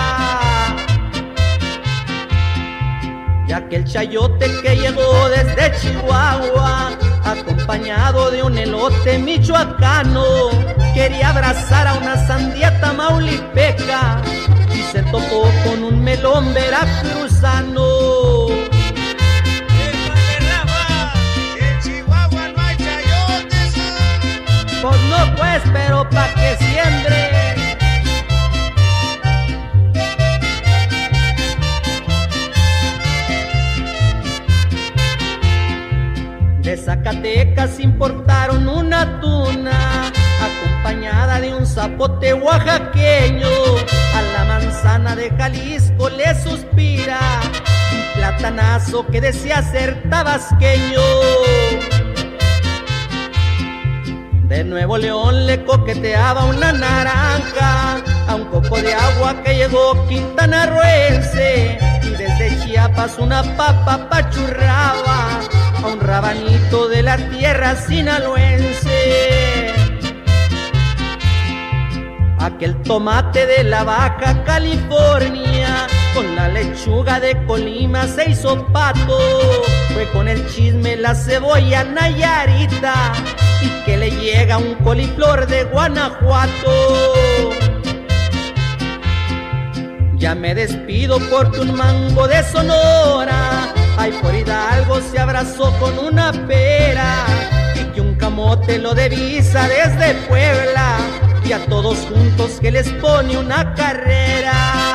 Ya que el chayote que llegó desde Chihuahua, acompañado de un elote michoacano, quería abrazar a una sandía tamaulipeca y se topó con un melón veracruzano. Pues no pues, pero pa' que siembre. De Zacatecas importaron una tuna acompañada de un zapote oaxaqueño. A la manzana de Jalisco le suspira un platanazo que decía ser tabasqueño. De Nuevo León le coqueteaba una naranja a un coco de agua que llegó quintanarroense, y desde Chiapas una papa pachurraba a un rabanito de la tierra sinaloense. Aquel tomate de la Baja California Con la lechuga de Colima se hizo pato, fue con el chisme la cebolla Nayarita, y que le llega un coliflor de Guanajuato. Ya me despido porque un mango de Sonora, ay, por Hidalgo se abrazó con una pera, y que un camote lo divisa desde Puebla, y a todos juntos que les pone una carrera.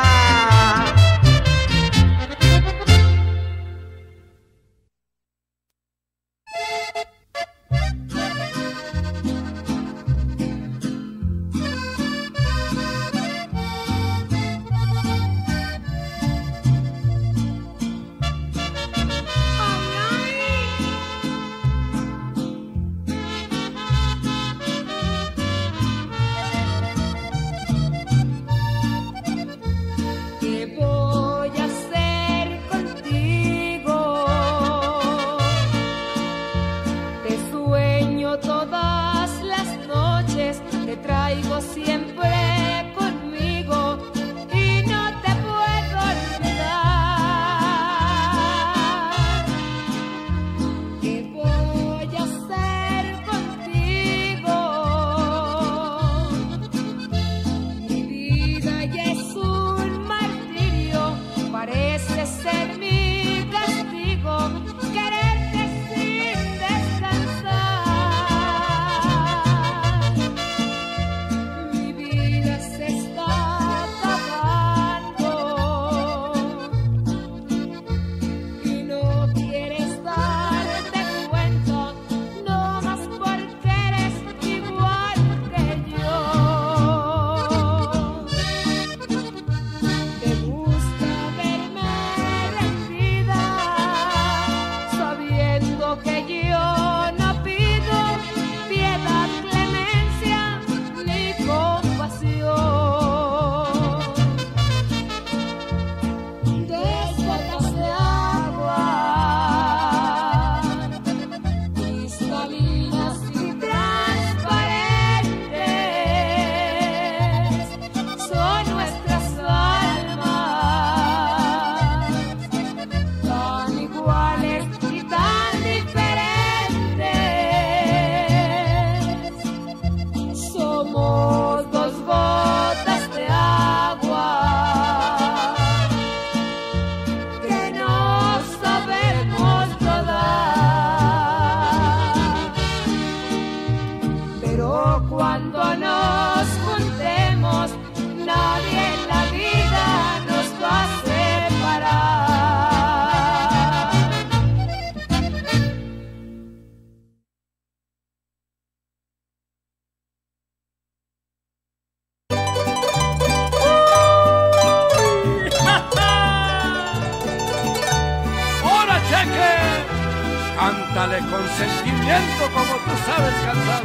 Cántale con sentimiento como tú sabes cantar.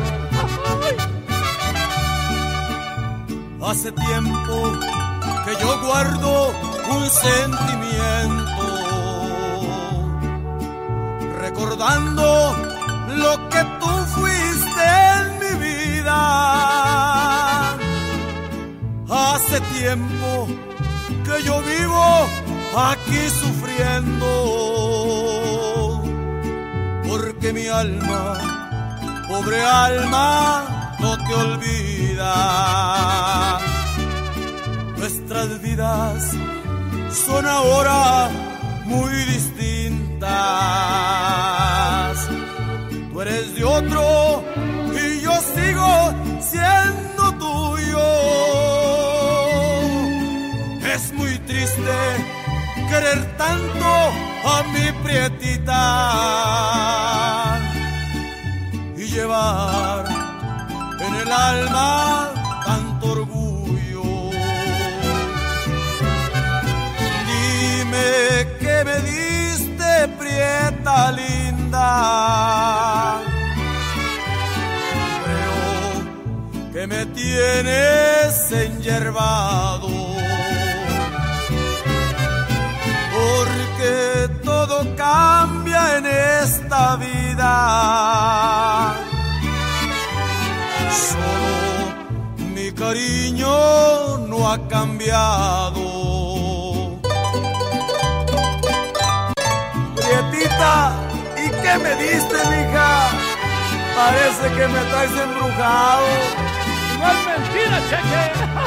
Hace tiempo que yo guardo un sentimiento, recordando lo que tú fuiste en mi vida. Hace tiempo que yo vivo aquí sufriendo, porque mi alma, pobre alma, no te olvida. Nuestras vidas son ahora muy distintas. Tú eres de otro y yo sigo siendo tuyo. Es muy triste querer tanto a mi prietita y llevar en el alma tanto orgullo. Dime que me diste, prieta linda, creo que me tienes enyerbado, porque todo cambia en esta vida. Solo mi cariño no ha cambiado. que me diste, mija, parece que me traes embrujado. No es mentira, Cheque.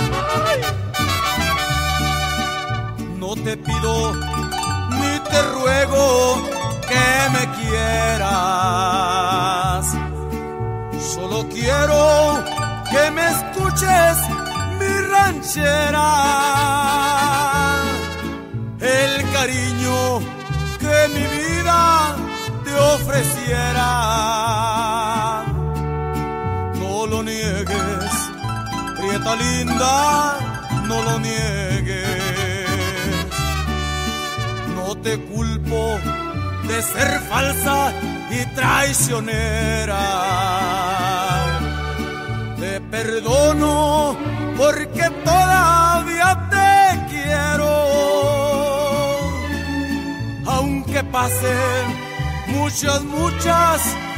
No te pido ni te ruego que me quieras, solo quiero que me escuches, mi ranchera. El cariño que mi vida te ofreciera, no lo niegues, prieta linda, no lo niegues. No te culpo de ser falsa y traicionera, te perdono porque todavía te quiero, aunque pasen muchas, muchas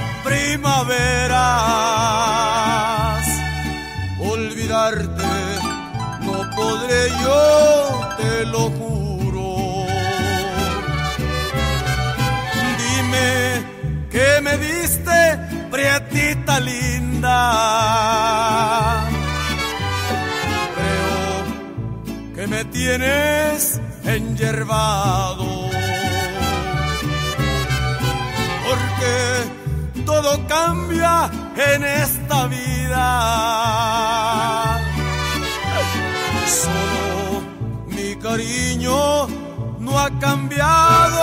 primaveras. Olvidarte no podré yo, te lo juro. Dime que me diste, prietita linda. Creo que me tienes enyerbado, porque todo cambia en esta vida. Solo mi cariño no ha cambiado.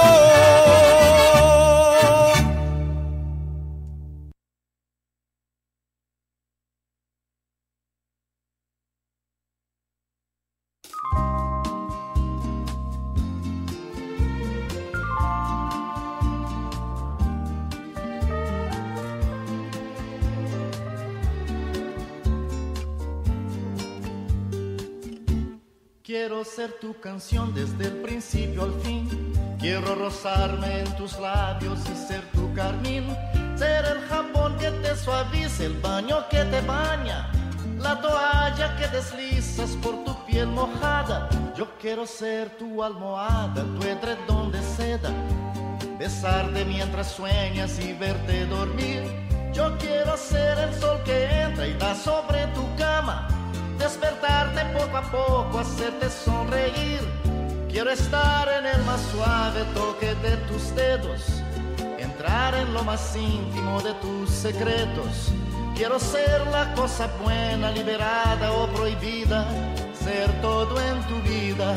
Quiero ser tu canción desde el principio al fin. Quiero rozarme en tus labios y ser tu carmín. Ser el jabón que te suaviza, el baño que te baña, la toalla que deslizas por tu piel mojada. Yo quiero ser tu almohada, tu edredón de seda, besarte mientras sueñas y verte dormir. Yo quiero ser el sol que entra y da sobre tu cama, despertarte poco a poco, hacerte sonreír. Quiero estar en el más suave toque de tus dedos, entrar en lo más íntimo de tus secretos. Quiero ser la cosa buena, liberada o prohibida, ser todo en tu vida.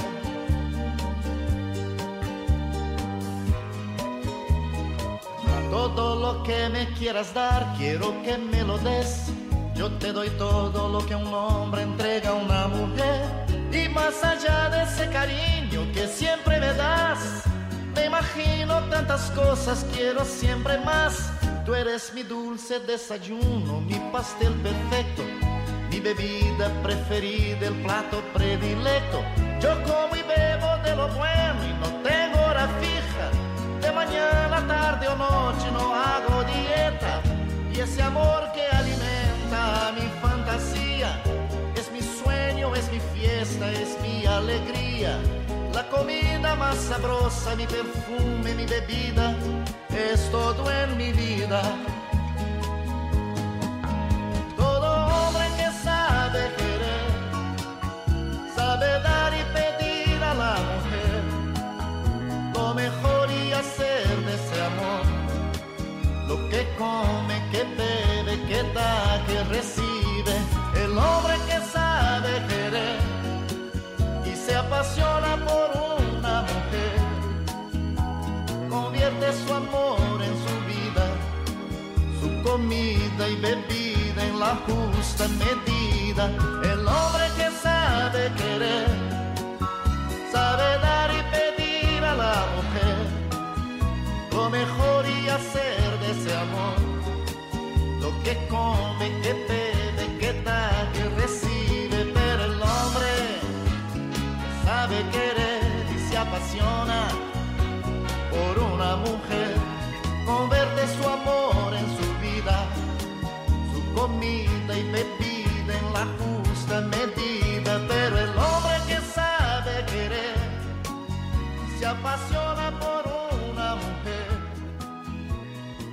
Todo lo que me quieras dar, quiero que me lo des. Yo te doy todo lo que un hombre entrega a una mujer, y más allá de ese cariño que siempre me das, me imagino tantas cosas, quiero siempre más. Tú eres mi dulce desayuno, mi pastel perfecto, mi bebida preferida, el plato predilecto. Yo como y bebo de lo bueno y no tengo hora fija, de mañana, tarde o noche no hago dieta. Y ese amor que alimenta mi fantasía es mi sueño, es mi fiesta, es mi alegría. La comida más sabrosa, mi perfume, mi bebida, es todo en mi vida. Todo hombre que sabe querer, sabe dar y pedir a la mujer lo mejor y hacer de ese amor lo que come, que bebe, que da, que recibe. El hombre que sabe querer y se apasiona por una mujer, convierte su amor en su vida, su comida y bebida en la justa medida. El hombre que sabe querer, sabe dar y pedir a la mujer lo mejor y hacer de ese amor lo que come, que bebe, que da, que recibe. Pero el hombre sabe querer y se apasiona por una mujer, convierte su amor en su vida, su comida y bebida en la justa medida. Pero el hombre que sabe querer se apasiona por una mujer,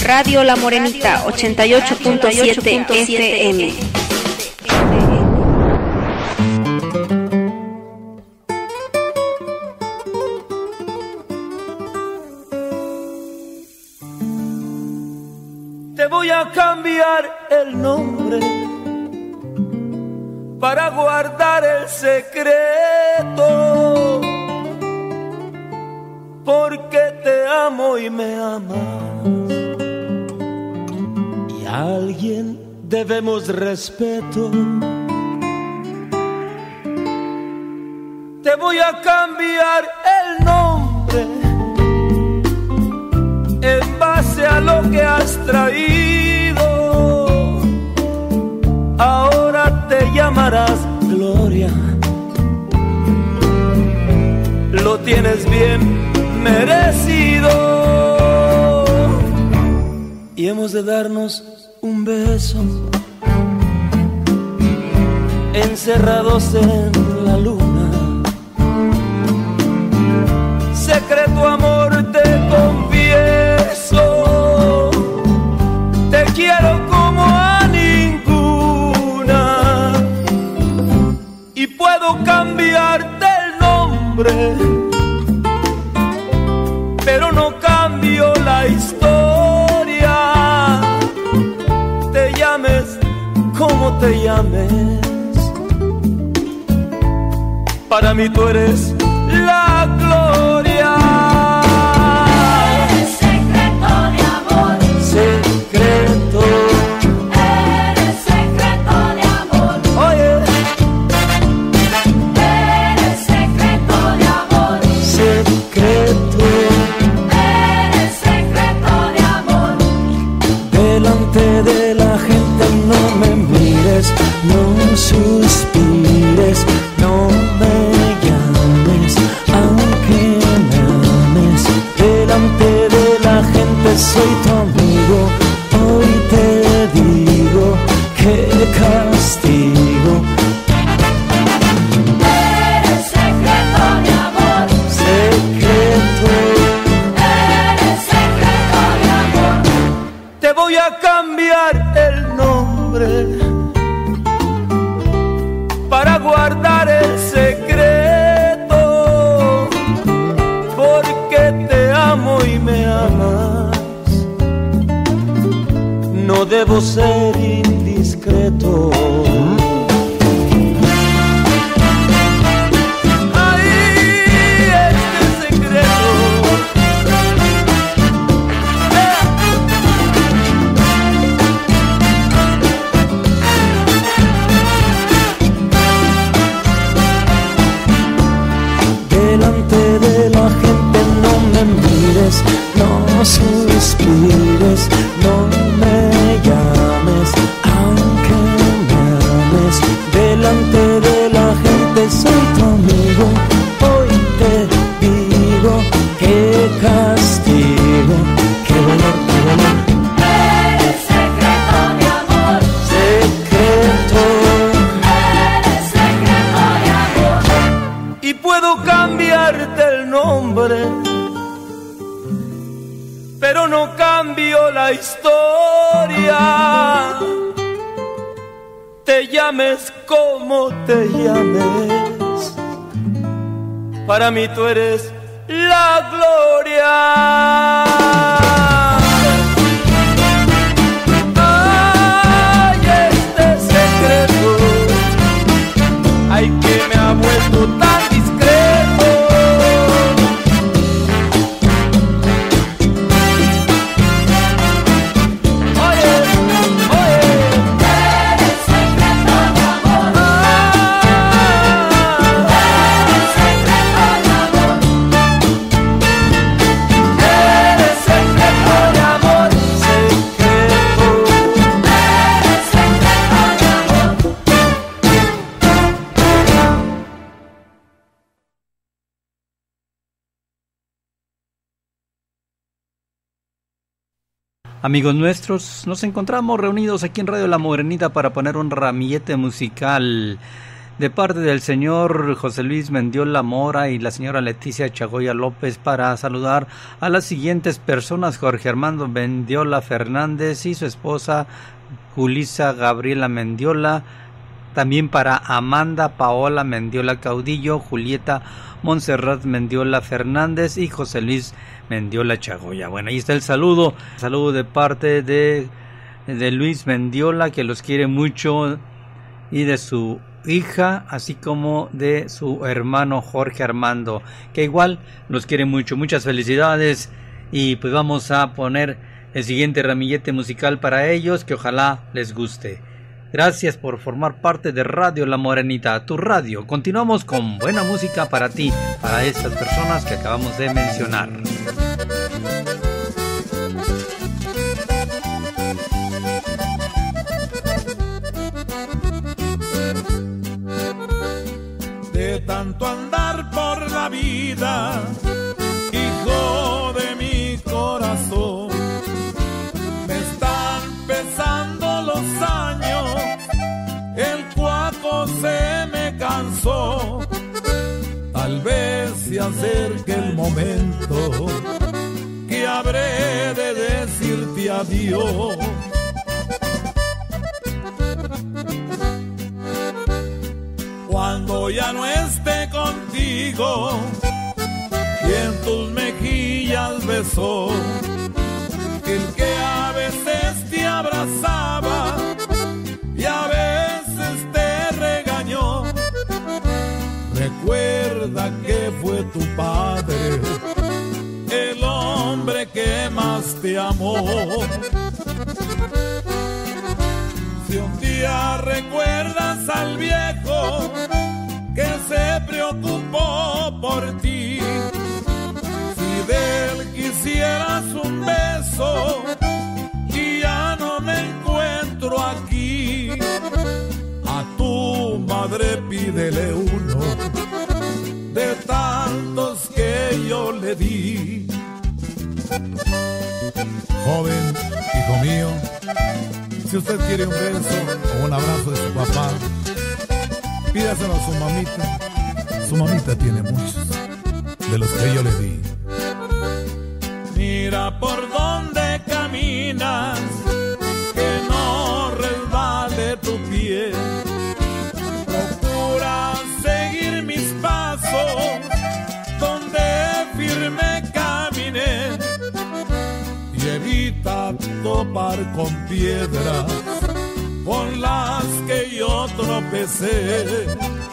Radio La Morenita ochenta y ocho punto siete F M. Te voy a cambiar el nombre para guardar el secreto, porque te amo y me amas, y a alguien debemos respeto. Te voy a cambiar el nombre en base a lo que has traído. Ahora te llamarás Gloria, lo tienes bien merecido, y hemos de darnos un beso encerrados en la luna. Secreto amor, te confieso, te quiero como a ninguna, y puedo cambiarte el nombre, pero no cambio la historia. Te llames como te llames, para mí tú eres la gloria. Eres secreto de amor, secreto. Eres secreto de amor, Oye, eres secreto de amor, secreto. eres secreto de amor. Delante de la gente no me mires, no suspires, no me llames, aunque me ames. Delante de la gente soy tu amigo, hoy te digo qué castigo. Eres secreto de amor, Secreto, eres secreto de amor. te voy a cambiar el nombre para guardar el secreto, porque te amo y me amas. No debo ser indiscreto. Ay, este secreto. Delante de la gente no me mires, no suspires, no me llames, aunque me ames. Delante de la gente soy tu amigo, hoy te digo qué castigo, qué dolor, qué dolor. Eres secreto de amor, Secreto, eres secreto de amor. y puedo cambiarte el nombre, pero no cambio la historia. Te llames como te llames, para mí tú eres la gloria. Ay, este secreto, ay, que me ha vuelto tan discreto. Oye, oye, Eres secreto de amor, eres secreto de amor, eres secreto de amor, secreto. eres secreto de amor. Amigos nuestros, nos encontramos reunidos aquí en Radio La Morenita para poner un ramillete musical de parte del señor José Luis Mendiola Mora y la señora Leticia Chagoya López, para saludar a las siguientes personas: Jorge Armando Mendiola Fernández y su esposa Julisa Gabriela Mendiola. También para Amanda Paola Mendiola Caudillo, Julieta Montserrat Mendiola Fernández y José Luis Mendiola Chagoya. Bueno, ahí está el saludo. Saludo de parte de, de Luis Mendiola, que los quiere mucho, y de su hija, así como de su hermano Jorge Armando, que igual los quiere mucho. Muchas felicidades, y pues vamos a poner el siguiente ramillete musical para ellos, que ojalá les guste. Gracias por formar parte de Radio La Morenita, tu radio. Continuamos con buena música para ti, para estas personas que acabamos de mencionar. De tanto andar por la vida, hijo de mi corazón, me están pesando los años, el cuaco se me cansó. Tal vez se acerque el momento que habré de decirte adiós. Cuando ya no esté contigo, quien tus mejillas besó, el que a veces te abrazaba y a veces te regañó. Recuerda que fue tu padre el hombre que más te amó. Si un día recuerdas al viejo que se preocupó por ti, si de él quisieras un beso y ya no me encuentro aquí, a tu madre pídele uno de tantos que yo le di. Joven, hijo mío, si usted quiere un beso o un abrazo de su papá, pídaselo a su mamita. Su mamita tiene muchos de los que yo le di. Mira por dónde caminas, que no resbale tu pie. Procura seguir mis pasos donde firme caminé, y evita topar con piedras con las que yo tropecé.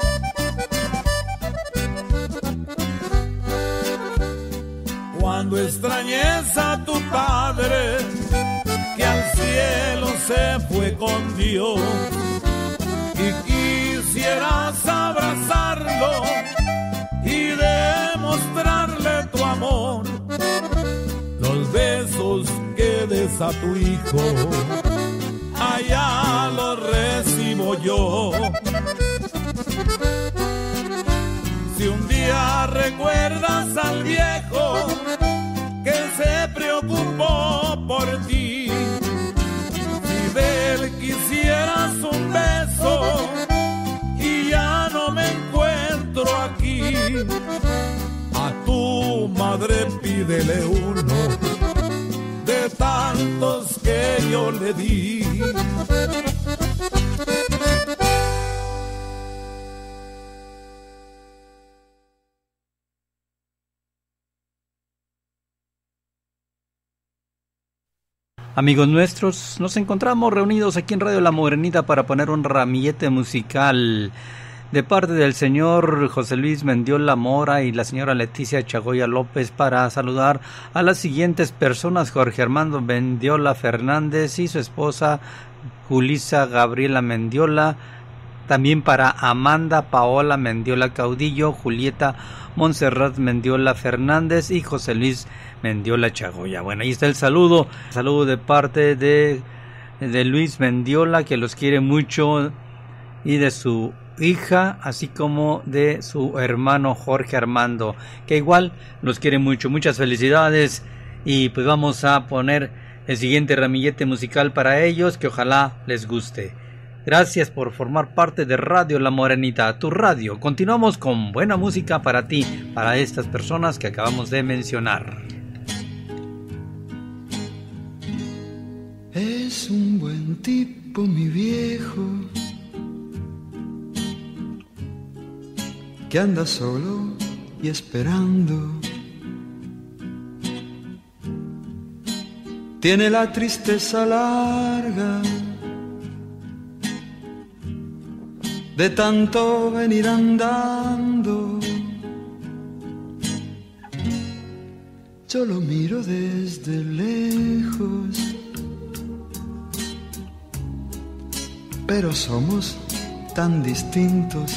Cuando extrañes a tu padre, que al cielo se fue con Dios, y quisieras abrazarlo y demostrarle tu amor, los besos que des a tu hijo, allá los recibo yo. Si un día recuerdas al viejo que se preocupó por ti, si de él quisieras un beso y ya no me encuentro aquí, a tu madre pídele uno de tantos que yo le di. Amigos nuestros, nos encontramos reunidos aquí en Radio La Morenita para poner un ramillete musical de parte del señor José Luis Mendiola Mora y la señora Leticia Chagoya López, para saludar a las siguientes personas: Jorge Armando Mendiola Fernández y su esposa Julisa Gabriela Mendiola. También para Amanda Paola Mendiola Caudillo, Julieta Montserrat Mendiola Fernández y José Luis Mendiola Chagoya. Bueno, ahí está el saludo. Saludo de parte de, de Luis Mendiola, que los quiere mucho, y de su hija, así como de su hermano Jorge Armando, que igual los quiere mucho. Muchas felicidades, y pues vamos a poner el siguiente ramillete musical para ellos, que ojalá les guste. Gracias por formar parte de Radio La Morenita, tu radio. Continuamos con buena música para ti, para estas personas que acabamos de mencionar. Es un buen tipo, mi viejo, que anda solo y esperando. Tiene la tristeza larga de tanto venir andando. Yo lo miro desde lejos, pero somos tan distintos.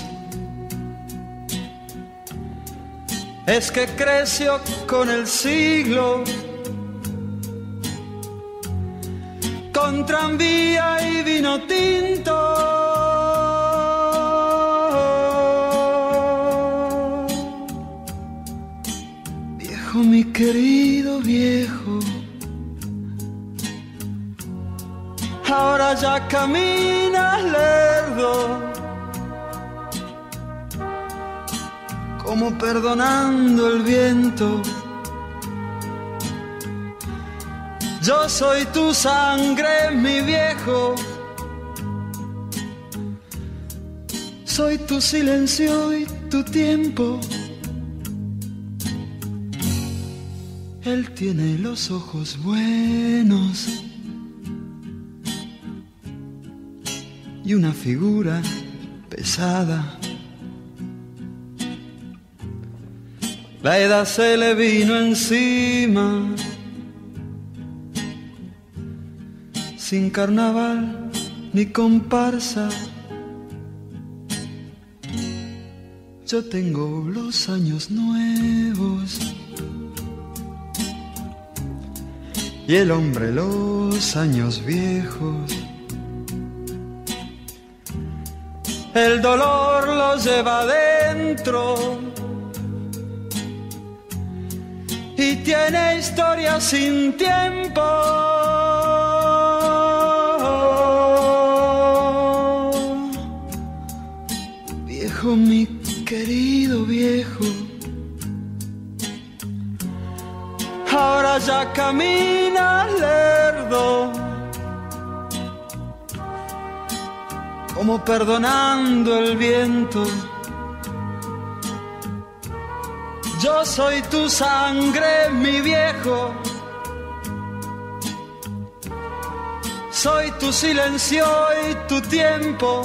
Es que creció con el siglo, con tranvía y vino tinto. Viejo, mi querido viejo, ahora ya caminas lerdo, como perdonando el viento. Yo soy tu sangre, mi viejo, soy tu silencio y tu tiempo. Él tiene los ojos buenos y una figura pesada. La edad se le vino encima, sin carnaval ni comparsa. Yo tengo los años nuevos y el hombre los años viejos. El dolor lo lleva adentro y tiene historia sin tiempo. Viejo, mi querido viejo, ahora ya caminas lerdo, como perdonando el viento. Yo soy tu sangre, mi viejo, soy tu silencio y tu tiempo.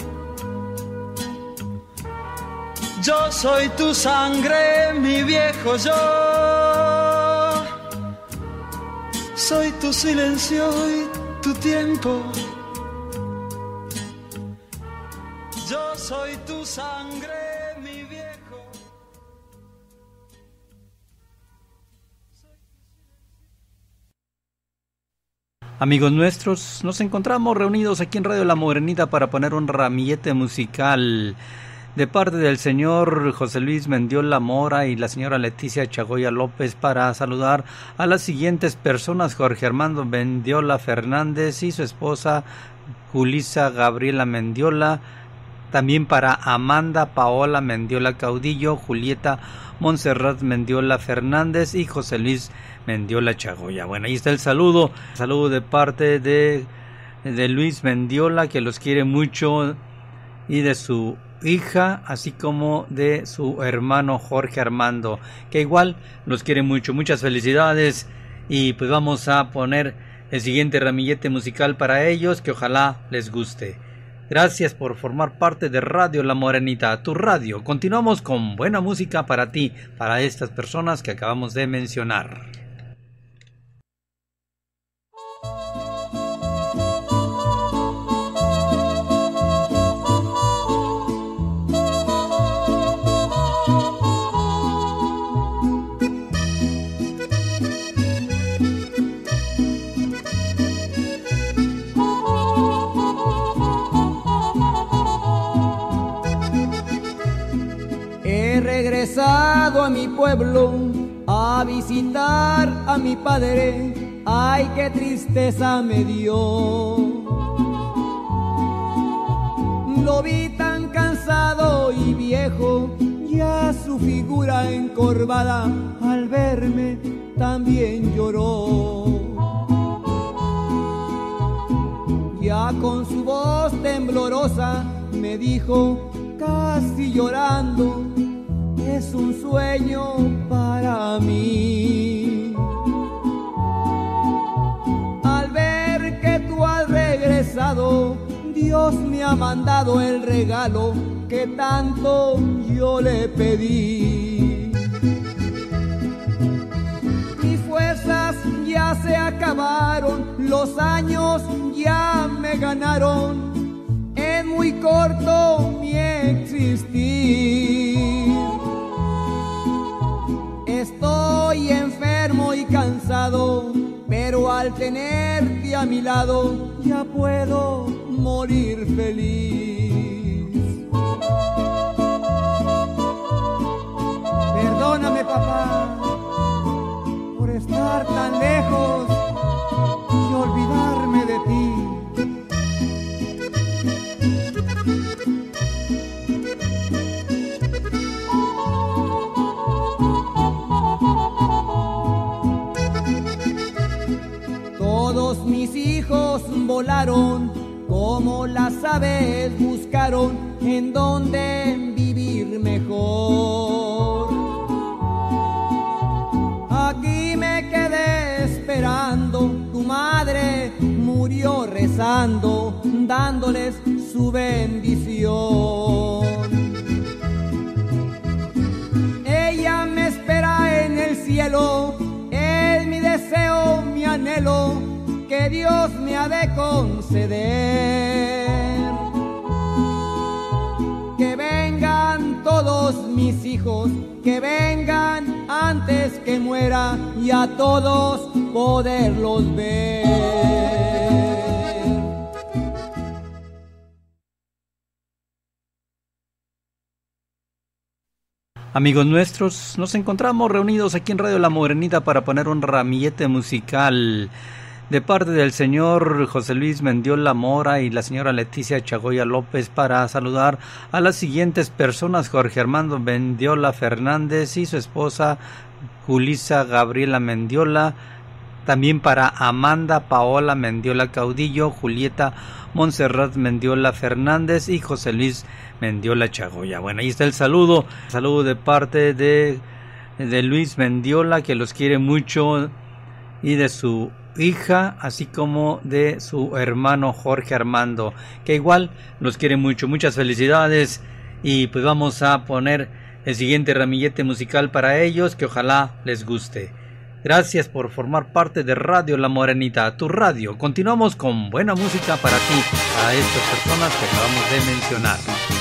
Yo soy tu sangre, mi viejo, yo soy tu silencio y tu tiempo. Yo soy tu sangre, mi viejo. Amigos nuestros, nos encontramos reunidos aquí en Radio La Morenita para poner un ramillete musical de parte del señor José Luis Mendiola Mora y la señora Leticia Chagoya López, para saludar a las siguientes personas: Jorge Armando Mendiola Fernández y su esposa Julisa Gabriela Mendiola, también para Amanda Paola Mendiola Caudillo, Julieta Montserrat Mendiola Fernández y José Luis Mendiola Chagoya. Bueno, ahí está el saludo, saludo de parte de, de Luis Mendiola, que los quiere mucho, y de su hija, así como de su hermano Jorge Armando, que igual los quiere mucho. Muchas felicidades, y pues vamos a poner el siguiente ramillete musical para ellos, que ojalá les guste. Gracias por formar parte de Radio La Morenita, tu radio. Continuamos con buena música para ti, para estas personas que acabamos de mencionar. Regresado a mi pueblo a visitar a mi padre, ay, qué tristeza me dio. lo vi tan cansado y viejo, ya su figura encorvada al verme también lloró. Ya con su voz temblorosa me dijo, casi llorando, es un sueño para mí. Al ver que tú has regresado, Dios me ha mandado el regalo que tanto yo le pedí. Mis fuerzas ya se acabaron, los años ya me ganaron, es muy corto mi existir. Estoy enfermo y cansado, pero al tenerte a mi lado ya puedo morir feliz. Perdóname, papá, por estar tan lejos y olvidarme de ti. Todos mis hijos volaron, como las aves buscaron en donde vivir mejor. Aquí me quedé esperando, tu madre murió rezando, dándoles su bendición. Ella me espera en el cielo, es mi deseo, mi anhelo, que Dios me ha de conceder. Que vengan todos mis hijos, que vengan antes que muera y a todos poderlos ver. Amigos nuestros, nos encontramos reunidos aquí en Radio La Morenita para poner un ramillete musical de parte del señor José Luis Mendiola Mora y la señora Leticia Chagoya López para saludar a las siguientes personas: Jorge Armando Mendiola Fernández y su esposa Julisa Gabriela Mendiola, también para Amanda Paola Mendiola Caudillo, Julieta Montserrat Mendiola Fernández y José Luis Mendiola Chagoya. Bueno, ahí está el saludo, saludo de parte de, de Luis Mendiola, que los quiere mucho, y de su hija, así como de su hermano Jorge Armando, que igual los quiere mucho. Muchas felicidades, y pues vamos a poner el siguiente ramillete musical para ellos, que ojalá les guste. Gracias por formar parte de Radio La Morenita, tu radio. Continuamos con buena música para ti, para estas personas que acabamos de mencionar.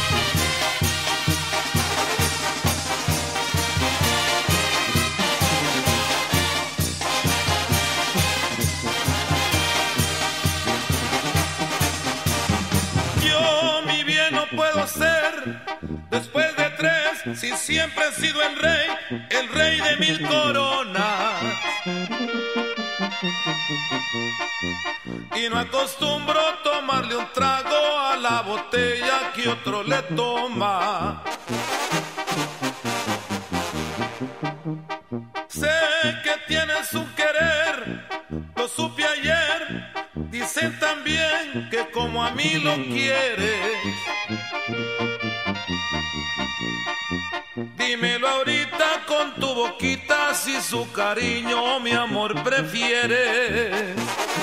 Después de tres, si siempre he sido el rey, el rey de mil coronas. Y no acostumbro tomarle un trago a la botella que otro le toma. Sé que tienes un querer, lo supe ayer. Dicen también que como a mí lo quieres. Dímelo ahorita con tu boquita si su cariño o mi amor prefieres.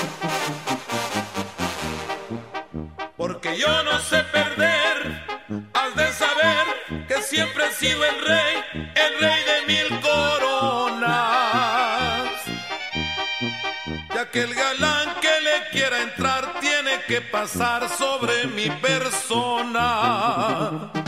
Porque yo no sé perder, has de saber que siempre he sido el rey, el rey de mil coronas. Ya que el galán que le quiera entrar tiene que pasar sobre mi persona.